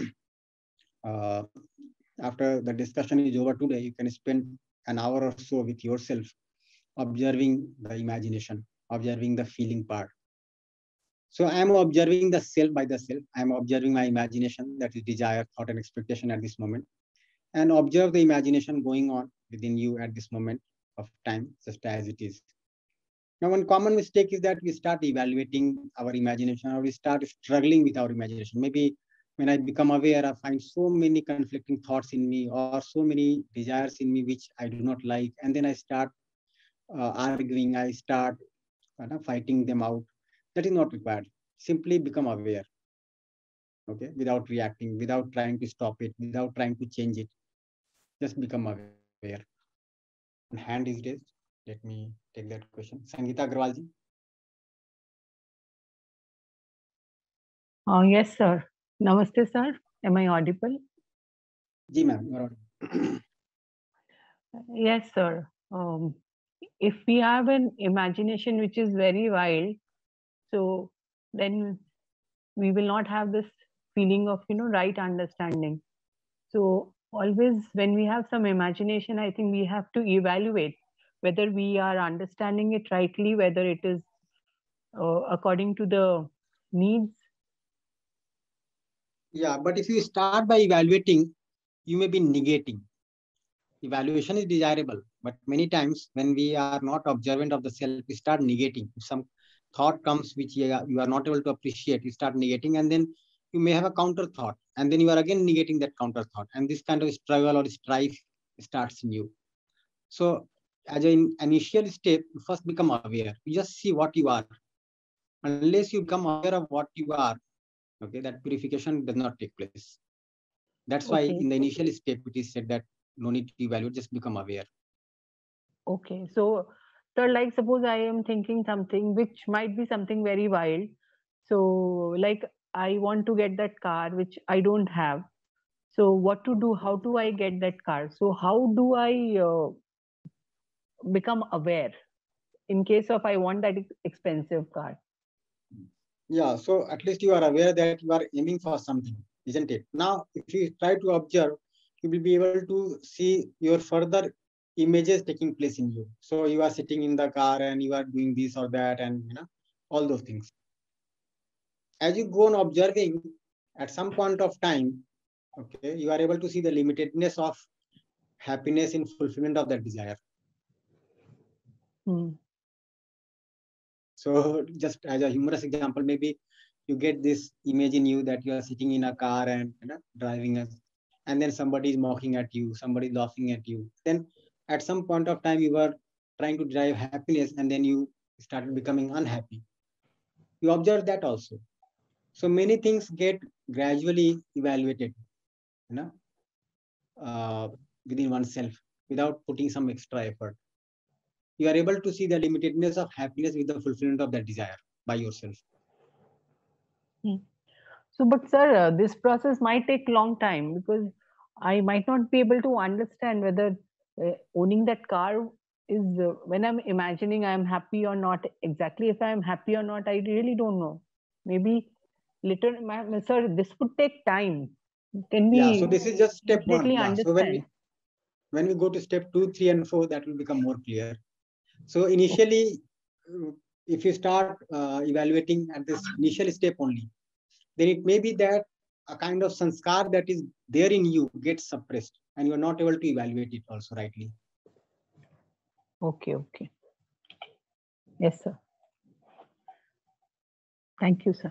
after the discussion is over today, you can spend an hour or so with yourself, observing the imagination, observing the feeling part. So I am observing the self by the self. I am observing my imagination, that is desire, thought, and expectation at this moment. And observe the imagination going on within you at this moment of time, just as it is. Now, one common mistake is that we start evaluating our imagination, or we start struggling with our imagination. Maybe when I become aware, I find so many conflicting thoughts in me, or so many desires in me which I do not like. And then I start arguing, I start fighting them out. That is not required. Simply become aware, okay, without reacting, without trying to stop it, without trying to change it. Just become aware. Hand is raised. Let me take that question. Sangeeta Agrawalji. Yes, sir. Namaste, sir. Am I audible? Ji, ma'am, you are audible. Yes, sir. If we have an imagination which is very wild, so then we will not have this feeling of, right understanding. So always when we have some imagination, I think we have to evaluate whether we are understanding it rightly, whether it is according to the needs. Yeah, but if you start by evaluating, you may be negating. Evaluation is desirable, but many times when we are not observant of the self, we start negating. If some thought comes which you are not able to appreciate, you start negating, and then you may have a counter thought, and then you are again negating that counter thought, and this kind of struggle or strife starts in you. So as an initial step, you first become aware. You just see what you are. Unless you become aware of what you are, okay, that purification does not take place. That's why in the initial step, it is said that no need to evaluate, just become aware. Okay, so So like suppose I am thinking something which might be something very wild. So like I want to get that car which I don't have. So what to do? How do I get that car? So how do I become aware in case of I want that expensive car? Yeah, so at least you are aware that you are aiming for something, isn't it? Now, if you try to observe, you will be able to see your further images taking place in you. So you are sitting in the car and you are doing this or that, and all those things. As you go on observing, at some point of time, okay, you are able to see the limitedness of happiness in fulfillment of that desire. So just as a humorous example, maybe you get this image in you that you are sitting in a car and driving us, and then somebody is mocking at you, somebody is laughing at you. Then at some point of time, you were trying to drive happiness, and then you started becoming unhappy. You observe that also. So many things get gradually evaluated, within oneself without putting some extra effort. You are able to see the limitedness of happiness with the fulfillment of that desire by yourself. So, but sir, this process might take long time because I might not be able to understand whether owning that car is when I'm imagining I'm happy or not. Exactly if I'm happy or not, I really don't know. Maybe later, sir, this would take time. Can we? Yeah, so this is just step one. Yeah. Understand? So when we go to step 2, 3, and 4, that will become more clear. So initially, if you start evaluating at this initial step only, then it may be that a kind of sanskar that is there in you gets suppressed and you are not able to evaluate it also rightly. Okay. Yes, sir. Thank you, sir.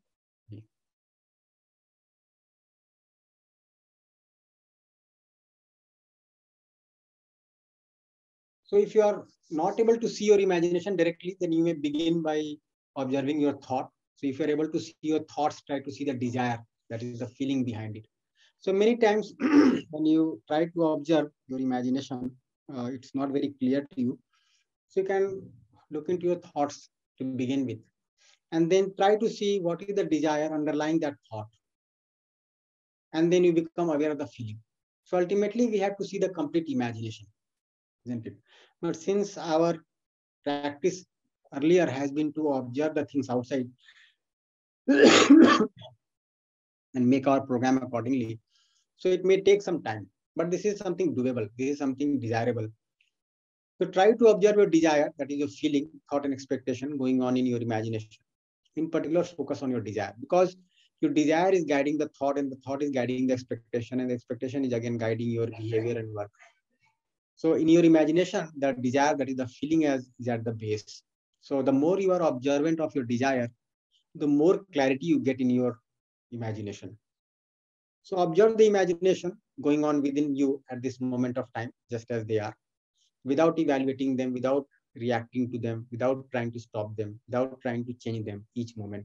So if you are not able to see your imagination directly, then you may begin by observing your thought. So if you are able to see your thoughts, try to see the desire, that is the feeling behind it. So many times when you try to observe your imagination, it's not very clear to you. So you can look into your thoughts to begin with, and then try to see what is the desire underlying that thought. And then you become aware of the feeling. So ultimately, we have to see the complete imagination, isn't it? But since our practice earlier has been to observe the things outside and make our program accordingly, so it may take some time, but this is something doable. This is something desirable. So try to observe your desire, that is your feeling, thought, and expectation going on in your imagination. In particular, focus on your desire, because your desire is guiding the thought, and the thought is guiding the expectation, and the expectation is again guiding your behavior and work. So in your imagination, the desire, that is the feeling, is at the base. So the more you are observant of your desire, the more clarity you get in your imagination. So observe the imagination going on within you at this moment of time, just as they are, without evaluating them, without reacting to them, without trying to stop them, without trying to change them each moment.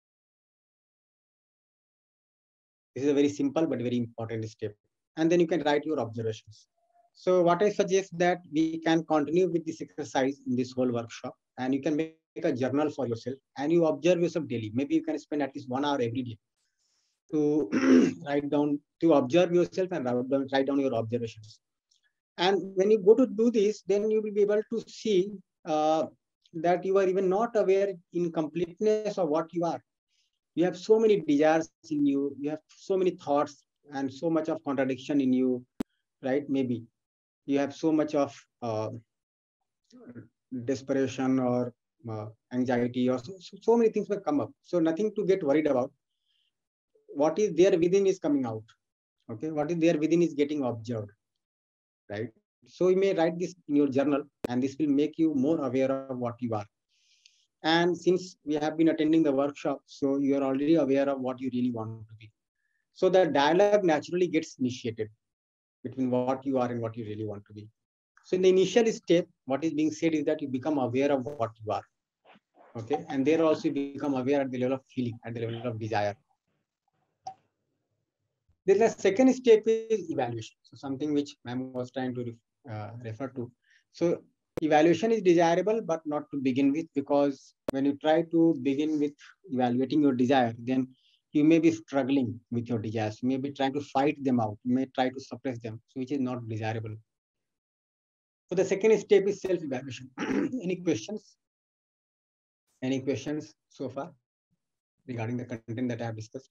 This is a very simple but very important step. And then you can write your observations. So what I suggest that we can continue with this exercise in this whole workshop, and you can make a journal for yourself and you observe yourself daily. Maybe you can spend at least 1 hour every day to to observe yourself and write down your observations. And when you go to do this, then you will be able to see that you are even not aware in completeness of what you are. You have so many desires in you, you have so many thoughts and so much of contradiction in you, right? Maybe you have so much of desperation or anxiety, or so many things will come up. So nothing to get worried about. What is there within is coming out. Okay, what is there within is getting observed, right? So you may write this in your journal, and this will make you more aware of what you are. And since we have been attending the workshop, so you are already aware of what you really want to be. So the dialogue naturally gets initiated between what you are and what you really want to be. So in the initial step, what is being said is that you become aware of what you are. Okay, and there also you become aware at the level of feeling, at the level of desire. Then the second step is evaluation. So something which ma'am was trying to refer to. So Evaluation is desirable, but not to begin with, because when you try to begin with evaluating your desire, then you may be struggling with your desires. You may be trying to fight them out. You may try to suppress them, which is not desirable. So the second step is self-evaluation. Any questions? Any questions so far regarding the content that I have discussed?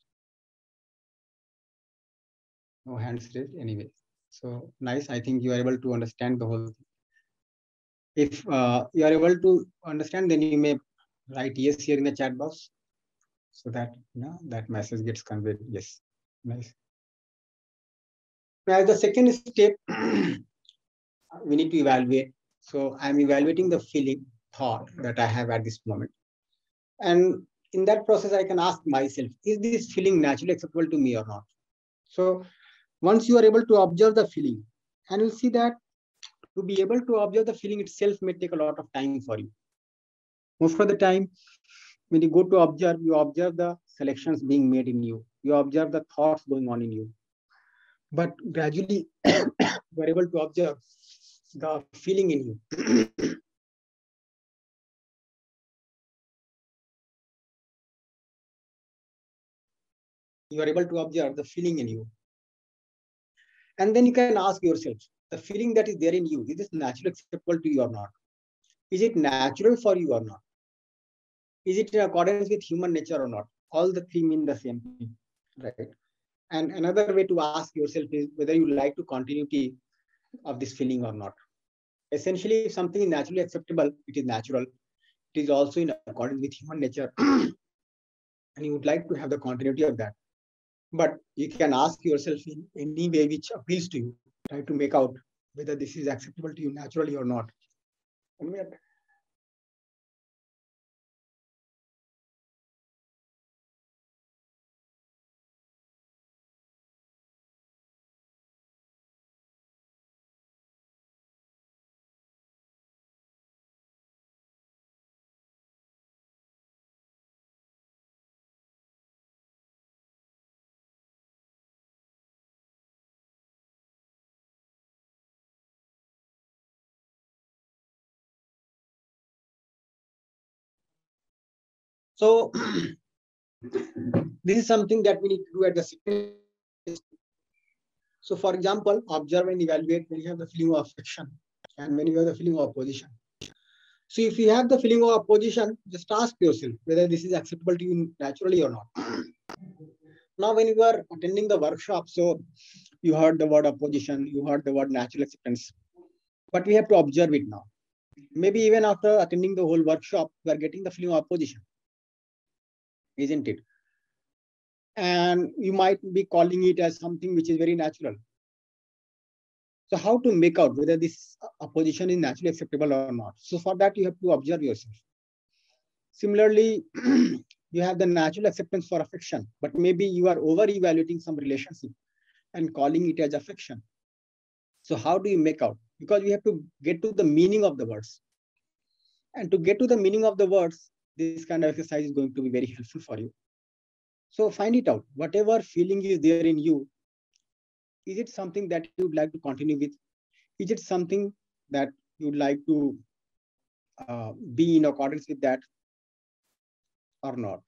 No hands raised anyway. So nice. I think you are able to understand the whole thing. If you are able to understand, then you may write yes here in the chat box, so that that message gets conveyed. Yes, nice. Now the second step, we need to evaluate. So I'm evaluating the feeling, thought that I have at this moment, and in that process, I can ask myself: is this feeling naturally acceptable to me or not? So once you are able to observe the feeling, and you'll see that to be able to observe the feeling itself may take a lot of time for you. Most of the time, when you go to observe, you observe the selections being made in you. You observe the thoughts going on in you. But gradually, you are able to observe the feeling in you. You are able to observe the feeling in you. And then you can ask yourself, the feeling that is there in you, is this naturally acceptable to you or not? Is it natural for you or not? Is it in accordance with human nature or not? All the three mean the same thing, right? And another way to ask yourself is whether you like to continuity of this feeling or not. Essentially, if something is naturally acceptable, it is natural. It is also in accordance with human nature. And you would like to have the continuity of that. But you can ask yourself in any way which appeals to you. Try to make out whether this is acceptable to you naturally or not. So this is something that we need to do at the second. So for example, observe and evaluate when you have the feeling of affection and when you have the feeling of opposition. So if you have the feeling of opposition, just ask yourself whether this is acceptable to you naturally or not. Now, when you are attending the workshop, so you heard the word opposition, you heard the word natural acceptance, but we have to observe it now. Maybe even after attending the whole workshop, we are getting the feeling of opposition, isn't it? And you might be calling it as something which is very natural. So how to make out whether this opposition is naturally acceptable or not? So for that, you have to observe yourself. Similarly, you have the natural acceptance for affection, but maybe you are over-evaluating some relationship and calling it as affection. So how do you make out? Because we have to get to the meaning of the words. And to get to the meaning of the words, this kind of exercise is going to be very helpful for you. So find it out. Whatever feeling is there in you, is it something that you would like to continue with? Is it something that you would like to be in accordance with that or not?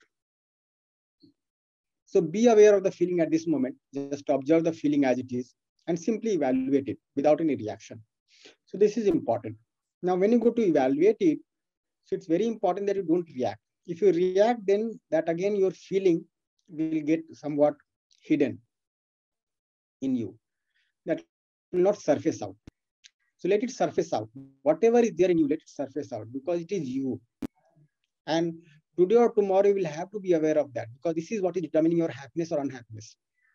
So be aware of the feeling at this moment. Just observe the feeling as it is and simply evaluate it without any reaction. So this is important. Now, when you go to evaluate it, so it's very important that you don't react. If you react, then that again, your feeling will get somewhat hidden in you. That will not surface out. So let it surface out. Whatever is there in you, let it surface out because it is you. And today or tomorrow, you will have to be aware of that because this is what is determining your happiness or unhappiness.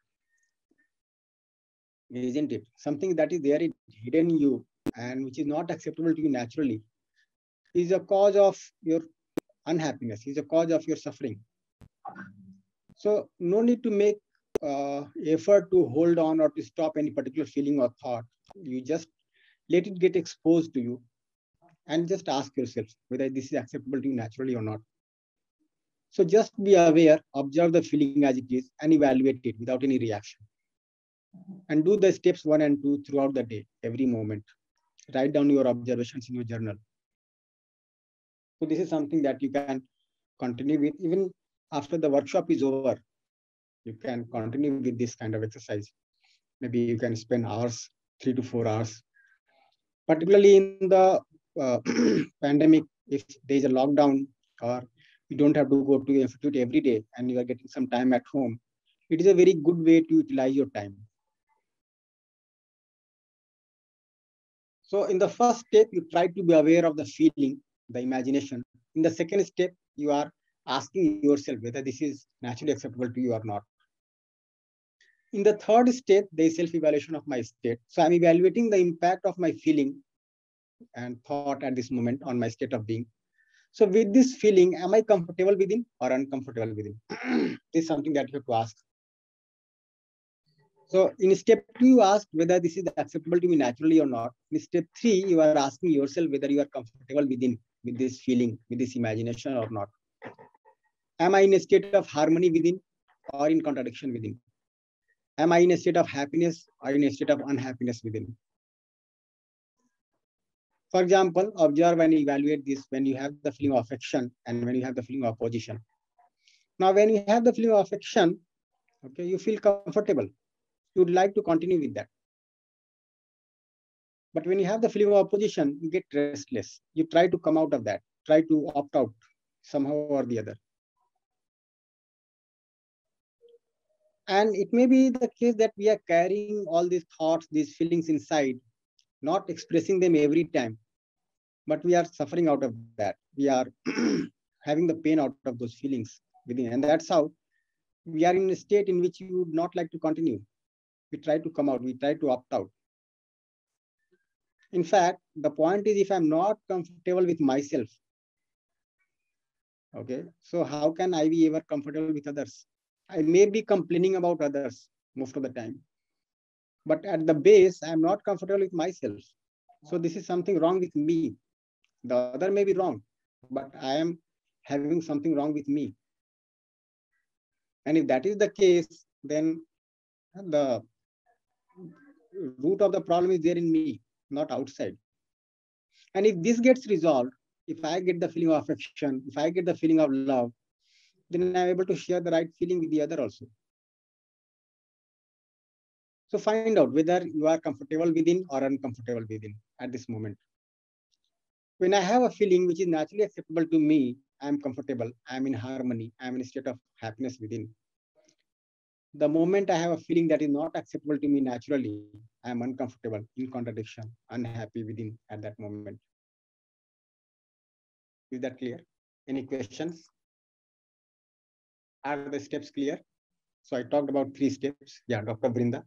Isn't it? Something that is there hidden in you and which is not acceptable to you naturally is a cause of your unhappiness, is a cause of your suffering. So no need to make effort to hold on or to stop any particular feeling or thought. You just let it get exposed to you and just ask yourself whether this is acceptable to you naturally or not. So just be aware, observe the feeling as it is and evaluate it without any reaction. And do the steps 1 and 2 throughout the day, every moment. Write down your observations in your journal. So this is something that you can continue with even after the workshop is over. You can continue with this kind of exercise. Maybe you can spend hours, 3 to 4 hours. Particularly in the pandemic, if there is a lockdown or you don't have to go to the institute every day and you are getting some time at home, it is a very good way to utilize your time. So in the first step, you try to be aware of the feeling, the imagination. In the second step, you are asking yourself whether this is naturally acceptable to you or not. In the third step, there is self-evaluation of my state. So I'm evaluating the impact of my feeling and thought at this moment on my state of being. So with this feeling, am I comfortable within or uncomfortable within? This is something that you have to ask. So in step 2, you ask whether this is acceptable to me naturally or not. In step 3, you are asking yourself whether you are comfortable within with this feeling, with this imagination or not. Am I in a state of harmony within or in contradiction within? Am I in a state of happiness or in a state of unhappiness within? For example, observe and evaluate this when you have the feeling of affection and when you have the feeling of opposition. Now, when you have the feeling of affection, okay, you feel comfortable. You would like to continue with that. But when you have the feeling of opposition, you get restless. You try to come out of that, try to opt out somehow or the other. And it may be the case that we are carrying all these thoughts, these feelings inside, not expressing them every time, but we are suffering out of that. We are having the pain out of those feelings within. And that's how we are in a state in which you would not like to continue. We try to come out, we try to opt out. In fact, the point is if I'm not comfortable with myself, okay, so how can I be ever comfortable with others? I may be complaining about others most of the time, but at the base, I'm not comfortable with myself. So this is something wrong with me. The other may be wrong, but I am having something wrong with me. And if that is the case, then the root of the problem is there in me, not outside. And if this gets resolved, if I get the feeling of affection, if I get the feeling of love, then I'm able to share the right feeling with the other also. So find out whether you are comfortable within or uncomfortable within at this moment. When I have a feeling which is naturally acceptable to me, I'm comfortable, I'm in harmony, I'm in a state of happiness within. The moment I have a feeling that is not acceptable to me naturally, I'm uncomfortable, in contradiction, unhappy within at that moment. Is that clear? Any questions? Are the steps clear? So I talked about 3 steps. Yeah, Dr. Brinda.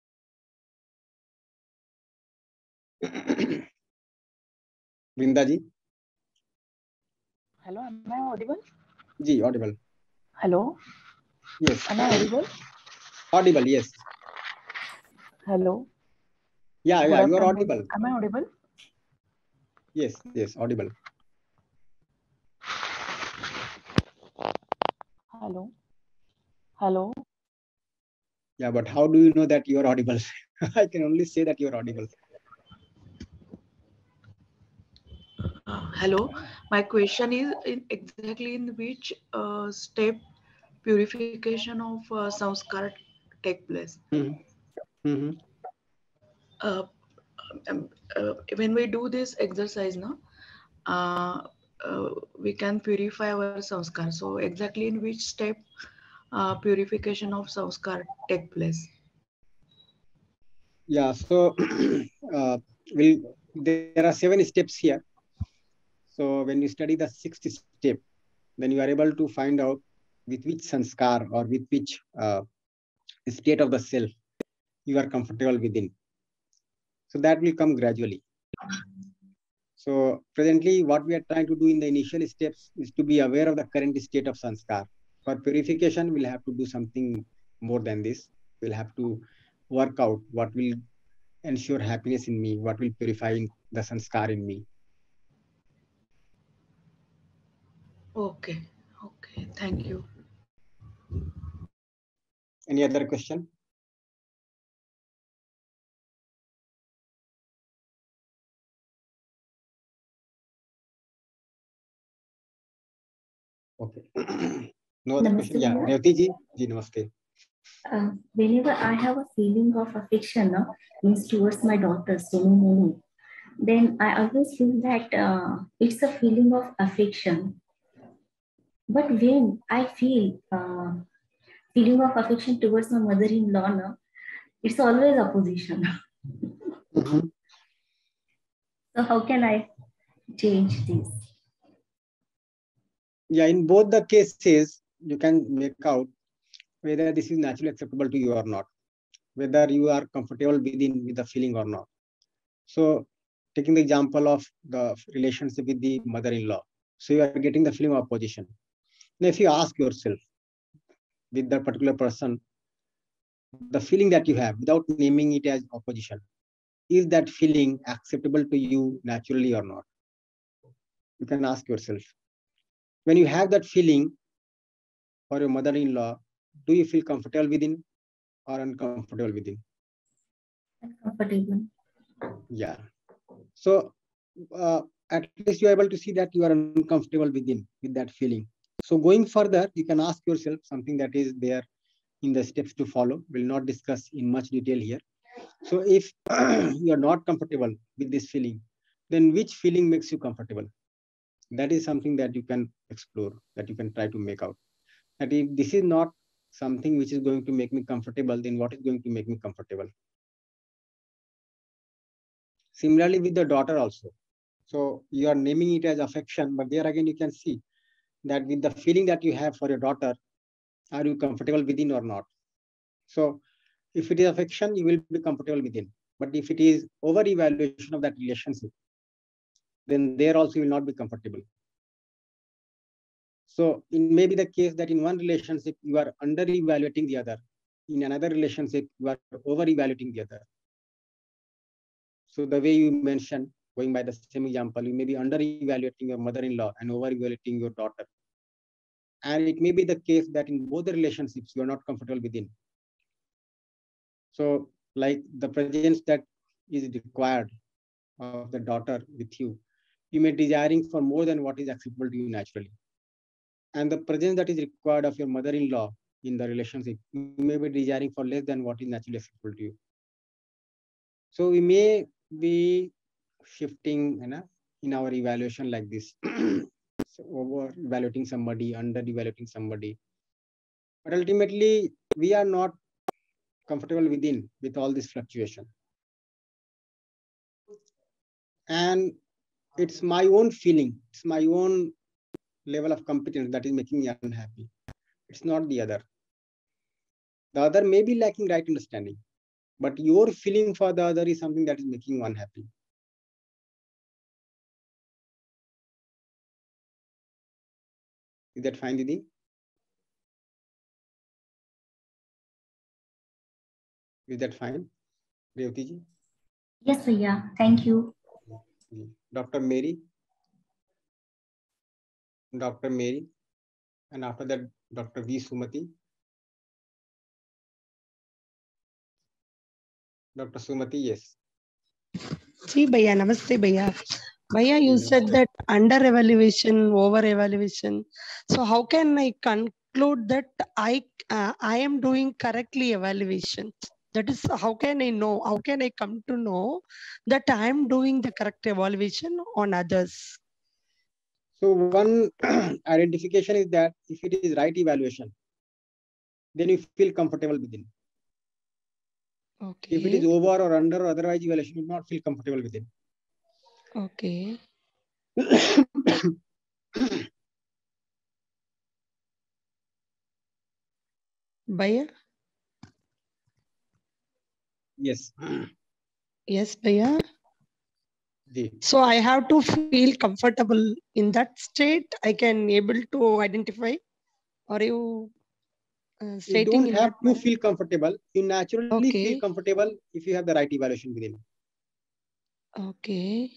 Brinda ji. Hello, am I audible? Ji, audible. Hello. Yes. Am I audible? Audible, yes. Hello. Yeah, Good yeah, you are afternoon. audible. Am I audible? Yes, yes, audible. Hello. Hello. Yeah, but how do you know that you are audible? I can only say that you are audible. Hello. My question is exactly in which step purification of samskar take place? When we do this exercise, no, we can purify our samskar. So exactly in which step purification of samskar take place? Yeah, so there are 7 steps here. So when you study the 6th step, then you are able to find out with which sanskar or with which state of the self you are comfortable within. So that will come gradually. So presently, what we are trying to do in the initial steps is to be aware of the current state of sanskar. For purification, we'll have to do something more than this. We'll have to work out what will ensure happiness in me, what will purify the sanskar in me. Okay. Okay. Thank you. Any other question? Okay. No other question? Yeah, Revati ji. Ji, namaste. Whenever I have a feeling of affection means towards my daughter, Sonu, then I always feel that it's a feeling of affection. But when I feel feeling of affection towards my mother-in-law, it's always opposition. So how can I change this? Yeah, in both the cases, you can make out whether this is naturally acceptable to you or not, whether you are comfortable with the feeling or not. So taking the example of the relationship with the mother-in-law, so you are getting the feeling of opposition. Now, if you ask yourself with that particular person, the feeling that you have without naming it as opposition, is that feeling acceptable to you naturally or not? You can ask yourself. When you have that feeling for your mother-in-law, do you feel comfortable within or uncomfortable within? Uncomfortable. Yeah. So at least you are able to see that you are uncomfortable within with that feeling. So going further, you can ask yourself something that is there in the steps to follow. We'll not discuss in much detail here. So if you are not comfortable with this feeling, then which feeling makes you comfortable? That is something that you can explore, that you can try to make out. That if this is not something which is going to make me comfortable, then what is going to make me comfortable? Similarly with the daughter also. So you are naming it as affection, but there again you can see that with the feeling that you have for your daughter, are you comfortable within or not? So if it is affection, you will be comfortable within. But if it is over-evaluation of that relationship, then there also you will not be comfortable. So it may be the case that in one relationship, you are under-evaluating the other. In another relationship, you are over-evaluating the other. So the way you mentioned, going by the same example, you may be under-evaluating your mother-in-law and over-evaluating your daughter. And it may be the case that in both the relationships, you are not comfortable within. So like the presence that is required of the daughter with you, you may be desiring for more than what is acceptable to you naturally. And the presence that is required of your mother-in-law in the relationship, you may be desiring for less than what is naturally acceptable to you. So we may be shifting in our evaluation like this. So over evaluating somebody, under evaluating somebody. But ultimately, we are not comfortable within with all this fluctuation. And it's my own feeling, it's my own level of competence that is making me unhappy. It's not the other. The other may be lacking right understanding, but your feeling for the other is something that is making you unhappy. Is that fine, Didi? Is that fine, Revati ji? Yes, Bhaiya. Thank you. Dr. Mary. Dr. Mary. And after that, Dr. V. Sumati. Dr. Sumati, yes. See, Bhaiya, namaste, Bhaiya. Bhaiya, you said that under evaluation, over evaluation. So how can I conclude that I am doing correctly evaluation? That is, how can I know? How can I come to know that I am doing the correct evaluation on others? So one identification is that if it is right evaluation, then you feel comfortable within. Okay. If it is over or under or otherwise evaluation, you will not feel comfortable within. Okay. Bhaiya? Yes. Yes, Bhaiya. So I have to feel comfortable in that state. I can able to identify. Or you stating you don't have to feel comfortable. You naturally feel comfortable if you have the right evaluation within. Okay.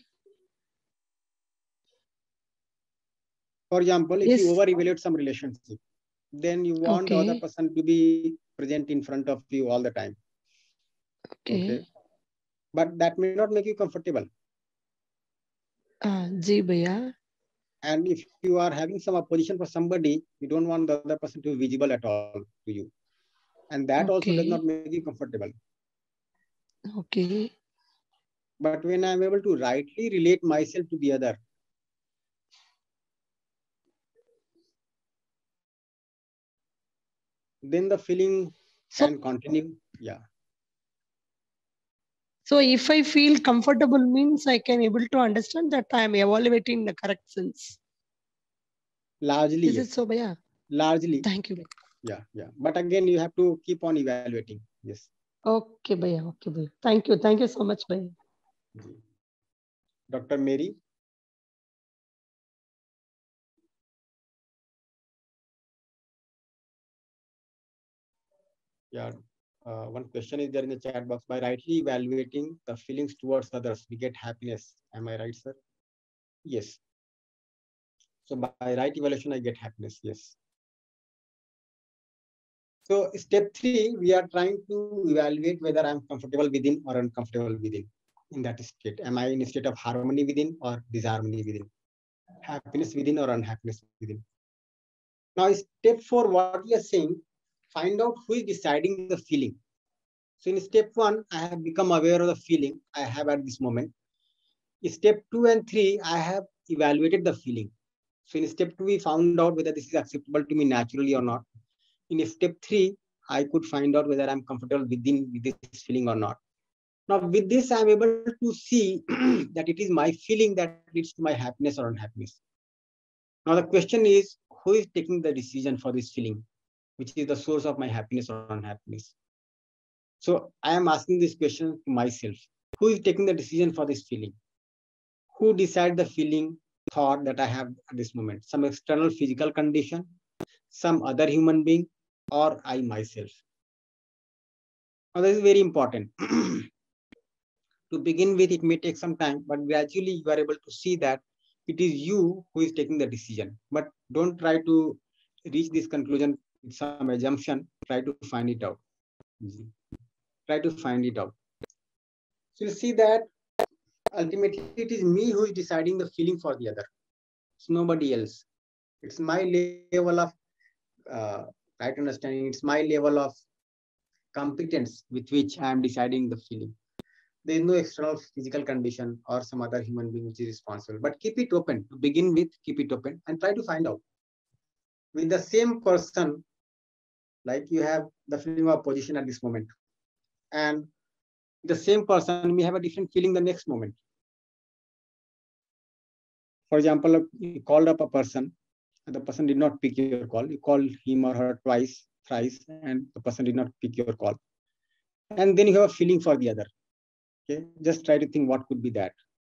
For example, if you over-evaluate some relationship, then you want the other person to be present in front of you all the time. Okay. But that may not make you comfortable. Ji Bhaiya. And if you are having some opposition for somebody, you don't want the other person to be visible at all to you. And that also does not make you comfortable. Okay. But when I'm able to rightly relate myself to the other, then the feeling can continue. Yeah. So if I feel comfortable means I can able to understand that I am evaluating the correct sense. Largely, Is yes. it so, Bhaiya? Largely. Thank you. Yeah, yeah. But again, you have to keep on evaluating. Yes. Okay, Bhaiya. Okay, Bhaiya. Thank you. Thank you so much, Bhaiya. Dr. Mary. Yeah. One question is there in the chat box. By rightly evaluating the feelings towards others, we get happiness. Am I right, sir? Yes. So by right evaluation, I get happiness. Yes. So step 3, we are trying to evaluate whether I'm comfortable within or uncomfortable within. In that state, am I in a state of harmony within or disharmony within? Happiness within or unhappiness within? Now, step 4, what we are saying, find out who is deciding the feeling. So in step 1, I have become aware of the feeling I have at this moment. In step 2 and 3, I have evaluated the feeling. So in step 2, we found out whether this is acceptable to me naturally or not. In step 3, I could find out whether I'm comfortable with this feeling or not. Now, with this, I'm able to see that it is my feeling that leads to my happiness or unhappiness. Now, the question is, who is taking the decision for this feeling, which is the source of my happiness or unhappiness? So I am asking this question to myself. Who is taking the decision for this feeling? Who decides the feeling, thought that I have at this moment? Some external physical condition, some other human being, or I myself? Now, this is very important. To begin with, it may take some time, but gradually you are able to see that it is you who is taking the decision. But don't try to reach this conclusion with some assumption. Try to find it out. Try to find it out. So you see that ultimately it is me who is deciding the feeling for the other. It's nobody else. It's my level of right understanding. It's my level of competence with which I am deciding the feeling. There is no external physical condition or some other human being which is responsible. But keep it open. To begin with, keep it open and try to find out. With the same person, like you have the feeling of opposition at this moment, and the same person may have a different feeling the next moment. For example, you called up a person, and the person did not pick your call. You called him or her twice, thrice, and the person did not pick your call. And then you have a feeling for the other. Okay, just try to think what could be that.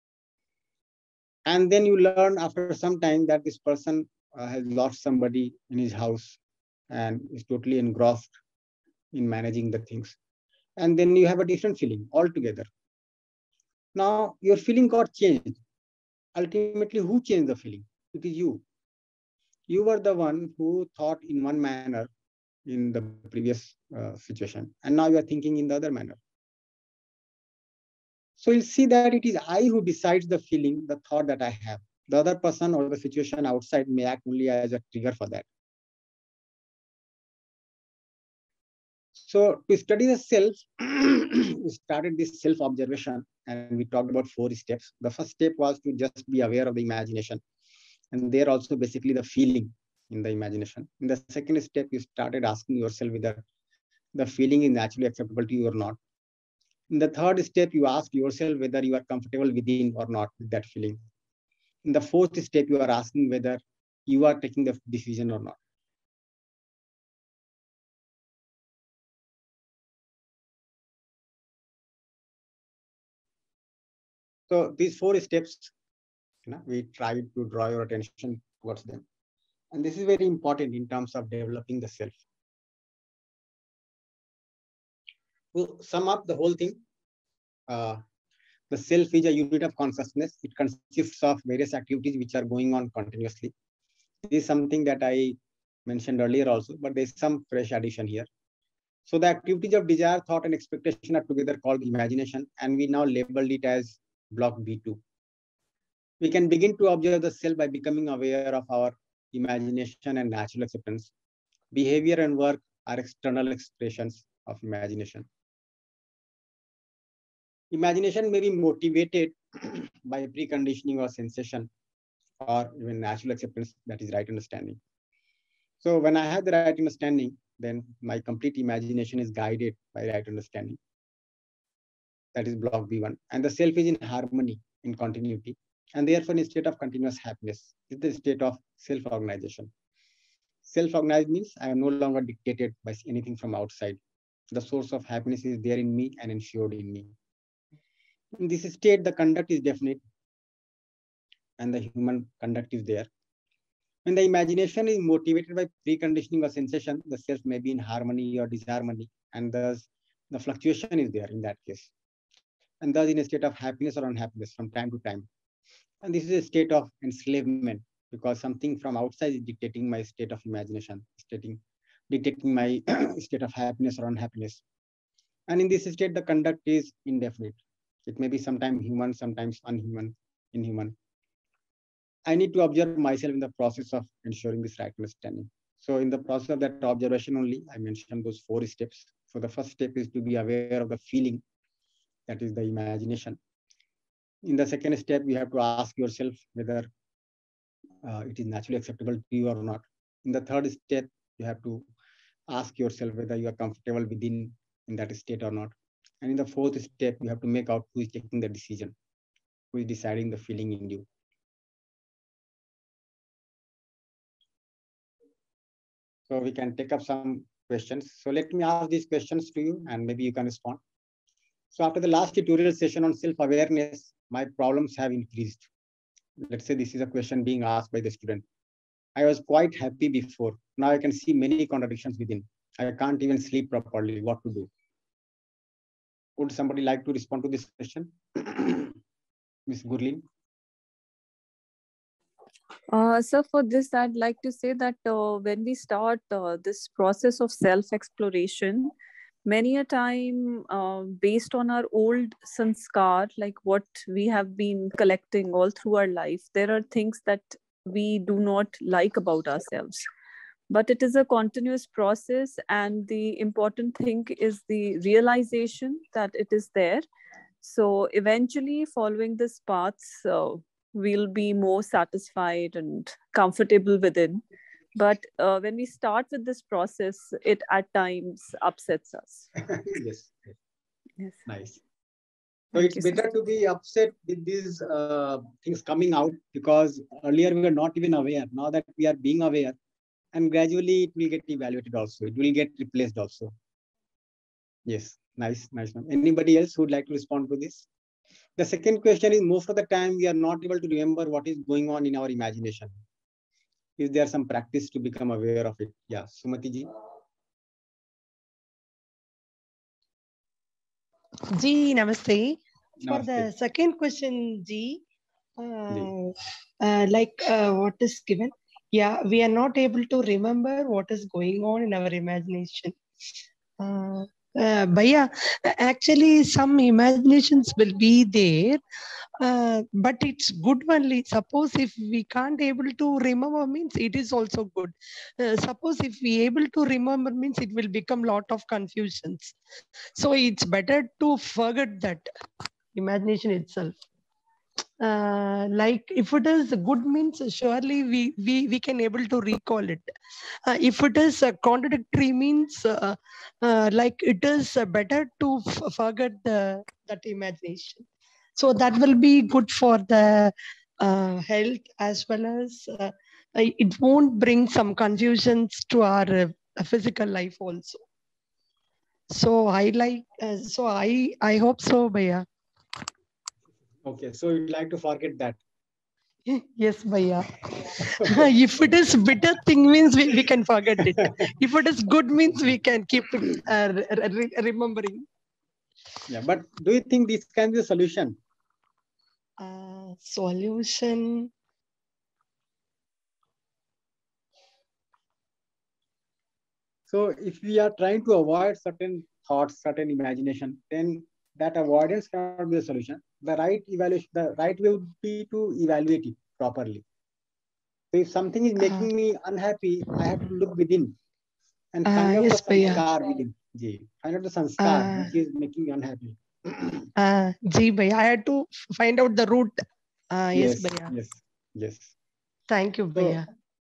And then you learn after some time that this person has lost somebody in his house and is totally engrossed in managing the things. And then you have a different feeling altogether. Now, your feeling got changed. Ultimately, who changed the feeling? It is you. You were the one who thought in one manner in the previous situation, and now you are thinking in the other manner. So you'll see that it is I who decides the feeling, the thought that I have. The other person or the situation outside may act only as a trigger for that. So to study the self, we started this self-observation and we talked about 4 steps. The first step was to just be aware of the imagination. And there also basically the feeling in the imagination. In the second step, you started asking yourself whether the feeling is naturally acceptable to you or not. In the third step, you ask yourself whether you are comfortable within or not with that feeling. In the fourth step, you are asking whether you are taking the decision or not. So these 4 steps, we try to draw your attention towards them. And this is very important in terms of developing the self. To sum up the whole thing, the self is a unit of consciousness. It consists of various activities which are going on continuously. This is something that I mentioned earlier also, but there's some fresh addition here. So the activities of desire, thought, and expectation are together called imagination, and we now labeled it as block B2. We can begin to observe the self by becoming aware of our imagination and natural acceptance. Behavior and work are external expressions of imagination. Imagination may be motivated by preconditioning or sensation, or even natural acceptance, that is right understanding. So when I have the right understanding, then my complete imagination is guided by right understanding. That is block B1. And the self is in harmony, in continuity, and therefore in a state of continuous happiness. It's the state of self-organization. Self-organized means I am no longer dictated by anything from outside. The source of happiness is there in me and ensured in me. In this state, the conduct is definite and the human conduct is there. When the imagination is motivated by preconditioning or sensation, the self may be in harmony or disharmony, and thus the fluctuation is there in that case. And thus in a state of happiness or unhappiness from time to time. And this is a state of enslavement, because something from outside is dictating my state of imagination, dictating my state of happiness or unhappiness. And in this state, the conduct is indefinite. It may be sometimes human, sometimes unhuman, inhuman. I need to observe myself in the process of ensuring this right understanding. So in the process of that observation only, I mentioned those 4 steps. So the first step is to be aware of the feeling, that is the imagination. In the second step, you have to ask yourself whether it is naturally acceptable to you or not. In the third step, you have to ask yourself whether you are comfortable within in that state or not. And in the fourth step, you have to make out who is taking the decision, who is deciding the feeling in you. So we can take up some questions. So let me ask these questions to you and maybe you can respond. So after the last tutorial session on self-awareness, my problems have increased. Let's say this is a question being asked by the student. I was quite happy before. Now I can see many contradictions within. I can't even sleep properly. What to do? Would somebody like to respond to this question? Ms. Gurleen? So for this, I'd like to say that when we start this process of self-exploration, many a time based on our old sanskar, like what we have been collecting all through our life, there are things that we do not like about ourselves. But it is a continuous process, and the important thing is the realization that it is there. So eventually, following this path, we'll be more satisfied and comfortable within. But when we start with this process, it at times upsets us. Yes. Yes. Nice. So it's better to be upset with these things coming out, because earlier we were not even aware. Now that we are being aware, and gradually it will get evaluated also. It will get replaced also. Yes. Nice. Anybody else who would like to respond to this? The second question is, most of the time we are not able to remember what is going on in our imagination. Is there some practice to become aware of it? Yeah, Sumati ji. Ji, namaste. For Namaste. the second question, Ji, what is given? Yeah, we are not able to remember what is going on in our imagination. Bhaiya, actually some imaginations will be there, but it's good only. Suppose if we can't able to remember means it is also good. Suppose if we able to remember means it will become lot of confusions. So it's better to forget that imagination itself. Like if it is good means surely we can able to recall it. If it is contradictory means like it is better to forget that imagination. So that will be good for the health, as well as it won't bring some confusions to our physical life also. So I like so I hope so, Bhaiya. Okay, so you'd like to forget that. Yes, Bhaiya. If it is bitter thing means we can forget it. If it is good means we can keep it, remembering. Yeah, but do you think this can be a solution? Solution. So if we are trying to avoid certain thoughts, certain imagination, then that avoidance cannot be a solution. the right evaluation, the right way would be to evaluate it properly. So if something is making me unhappy, I have to look within and find out the sanskar within. Find out the sanskar which is making me unhappy. Ji bhaiya, I had to find out the root. Yes bhaiya. Yes. Thank you bhaiya.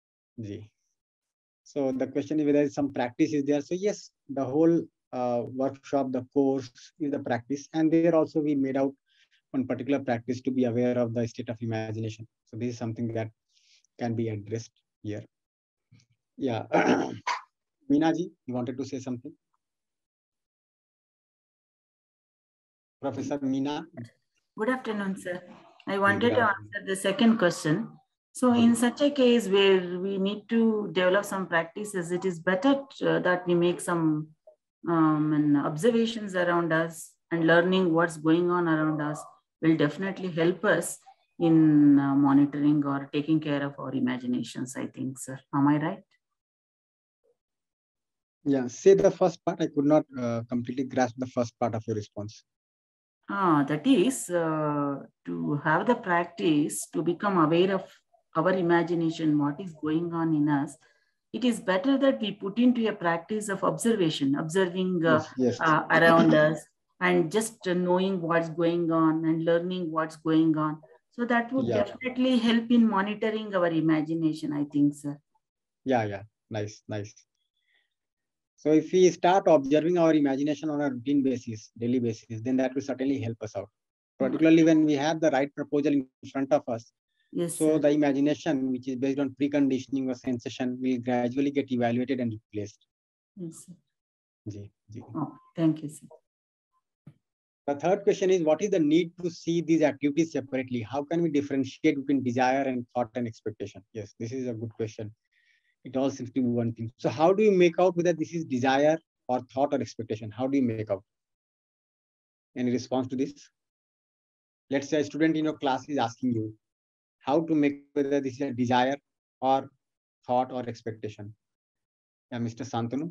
So the question is whether some practice is there. So yes, the whole workshop, the course is the practice, and there also we made out one particular practice to be aware of the state of imagination. So this is something that can be addressed here. Yeah. Meena ji, you wanted to say something? Professor Meena. Good afternoon, sir. I wanted to answer the second question. So in such a case where we need to develop some practices, it is better that we make some observations around us, and learning what's going on around us will definitely help us in monitoring or taking care of our imaginations, I think, sir. Am I right? Yeah, say the first part. I could not completely grasp the first part of your response. That is to have the practice to become aware of our imagination, what is going on in us. It is better that we put into a practice of observation, observing around us and just knowing what's going on and learning what's going on. So that would definitely help in monitoring our imagination, I think, sir. Yeah. Nice. So if we start observing our imagination on a routine basis, daily basis, then that will certainly help us out. Particularly when we have the right proposal in front of us. Yes. So sir. the imagination, which is based on preconditioning or sensation, will gradually get evaluated and replaced. Yes, sir. Ji. Oh, thank you, sir. The third question is, what is the need to see these activities separately? How can we differentiate between desire and thought and expectation? Yes, this is a good question. It all seems to be one thing. So how do you make out whether this is desire or thought or expectation? How do you make out? Any response to this? Let's say a student in your class is asking you how to make whether this is a desire or thought or expectation. Yeah, Mr. Santanu.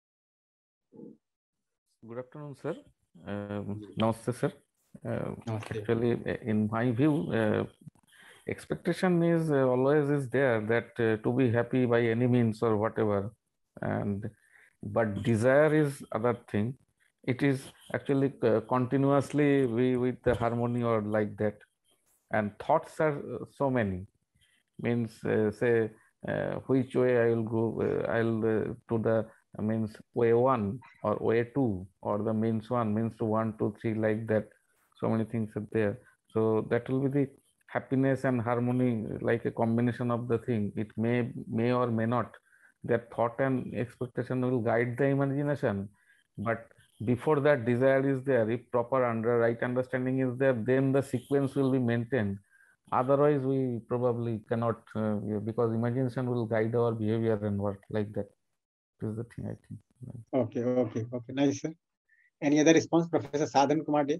Good afternoon, sir. Namaste, sir. Actually, in my view, expectation is always is there that to be happy by any means or whatever, but desire is other thing. It is actually continuously with the harmony or like that, and thoughts are so many. Means say which way I will go. I'll to the means way 1 or way 2 or the means 1 means to 1, 2, 3 like that. So many things are there. So that will be the happiness and harmony, like a combination of the thing. It may or may not. That thought and expectation will guide the imagination, but before that desire is there. If proper right understanding is there, then the sequence will be maintained. Otherwise, we probably cannot, because imagination will guide our behavior and work like that. This is the thing, I think. Okay. Nice, sir. Any other response, Professor Sadhan Kumar De?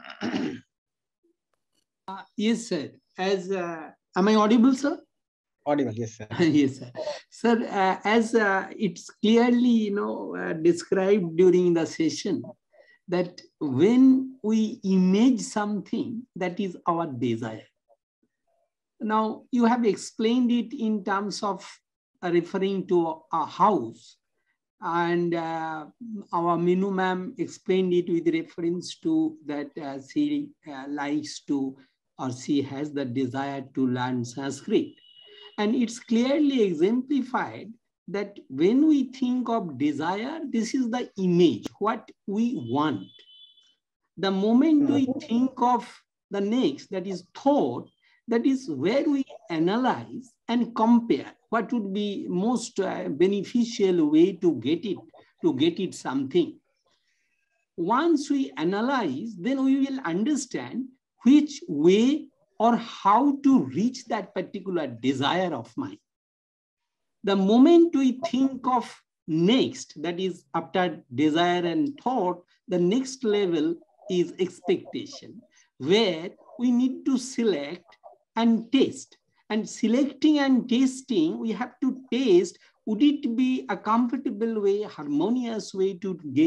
Yes, sir. Am I audible, sir? Audible, yes, sir. Yes, sir. Sir, as it's clearly, described during the session, that when we image something, that is our desire. Now, you have explained it in terms of referring to a house, and our Minu ma'am explained it with reference to that she likes to, or she has the desire to learn Sanskrit. And it's clearly exemplified that when we think of desire, this is the image, what we want. The moment we think of the next, that is thought, that is where we analyze and compare what would be most beneficial way to get it something. Once we analyze, then we will understand which way or how to reach that particular desire of mine. The moment we think of next, that is after desire and thought, the next level is expectation, where we need to select and taste. And selecting and tasting, we have to taste, would it be a comfortable way, harmonious way to get,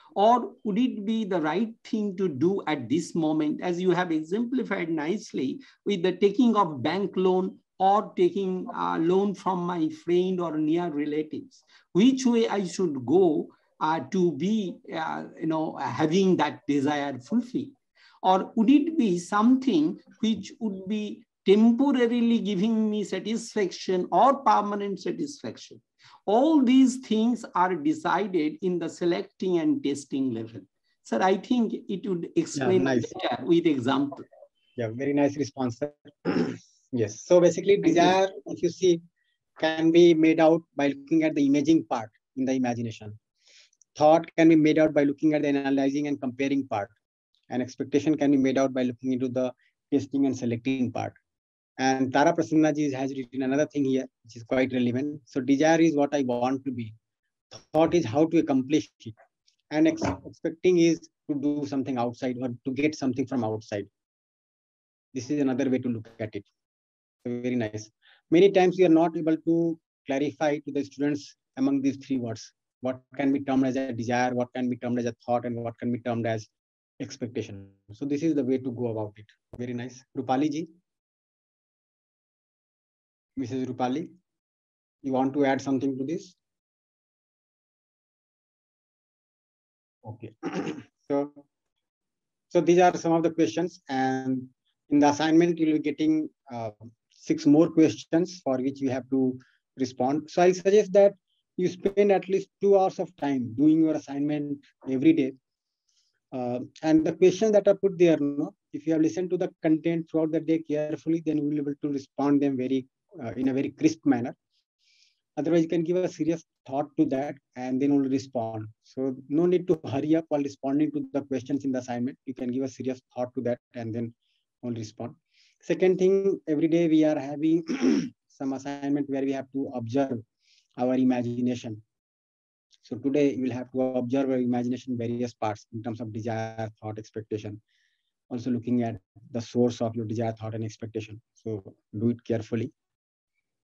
Or would it be the right thing to do at this moment, as you have exemplified nicely with the taking of bank loan or taking a loan from my friend or near relatives? Which way I should go to be, having that desire fulfilled? Or would it be something which would be temporarily giving me satisfaction or permanent satisfaction? All these things are decided in the selecting and testing level. Sir, I think it would explain better with example. Yeah, very nice response, sir. Yes. So basically, desire, if you see, can be made out by looking at the imaging part in the imagination. Thought can be made out by looking at the analyzing and comparing part. And expectation can be made out by looking into the testing and selecting part. And Tara Prasannaji has written another thing here, which is quite relevant. So desire is what I want to be. Thought is how to accomplish it. And expecting is to do something outside or to get something from outside. This is another way to look at it. Very nice. Many times we are not able to clarify to the students among these three words. What can be termed as a desire, what can be termed as a thought, and what can be termed as expectation. So this is the way to go about it. Very nice. Rupali ji. Mrs. Rupali, you want to add something to this? Okay. So these are some of the questions, and in the assignment you will be getting 6 more questions for which you have to respond. So I suggest that you spend at least 2 hours of time doing your assignment every day. And the questions that are put there, if you have listened to the content throughout the day carefully, then you will be able to respond them in a very crisp manner. Otherwise, you can give a serious thought to that and then only respond. So no need to hurry up while responding to the questions in the assignment. You can give a serious thought to that and then only respond. Second thing, every day we are having some assignment where we have to observe our imagination. So today you will have to observe your imagination various parts in terms of desire, thought, expectation. Also looking at the source of your desire, thought, and expectation. So do it carefully.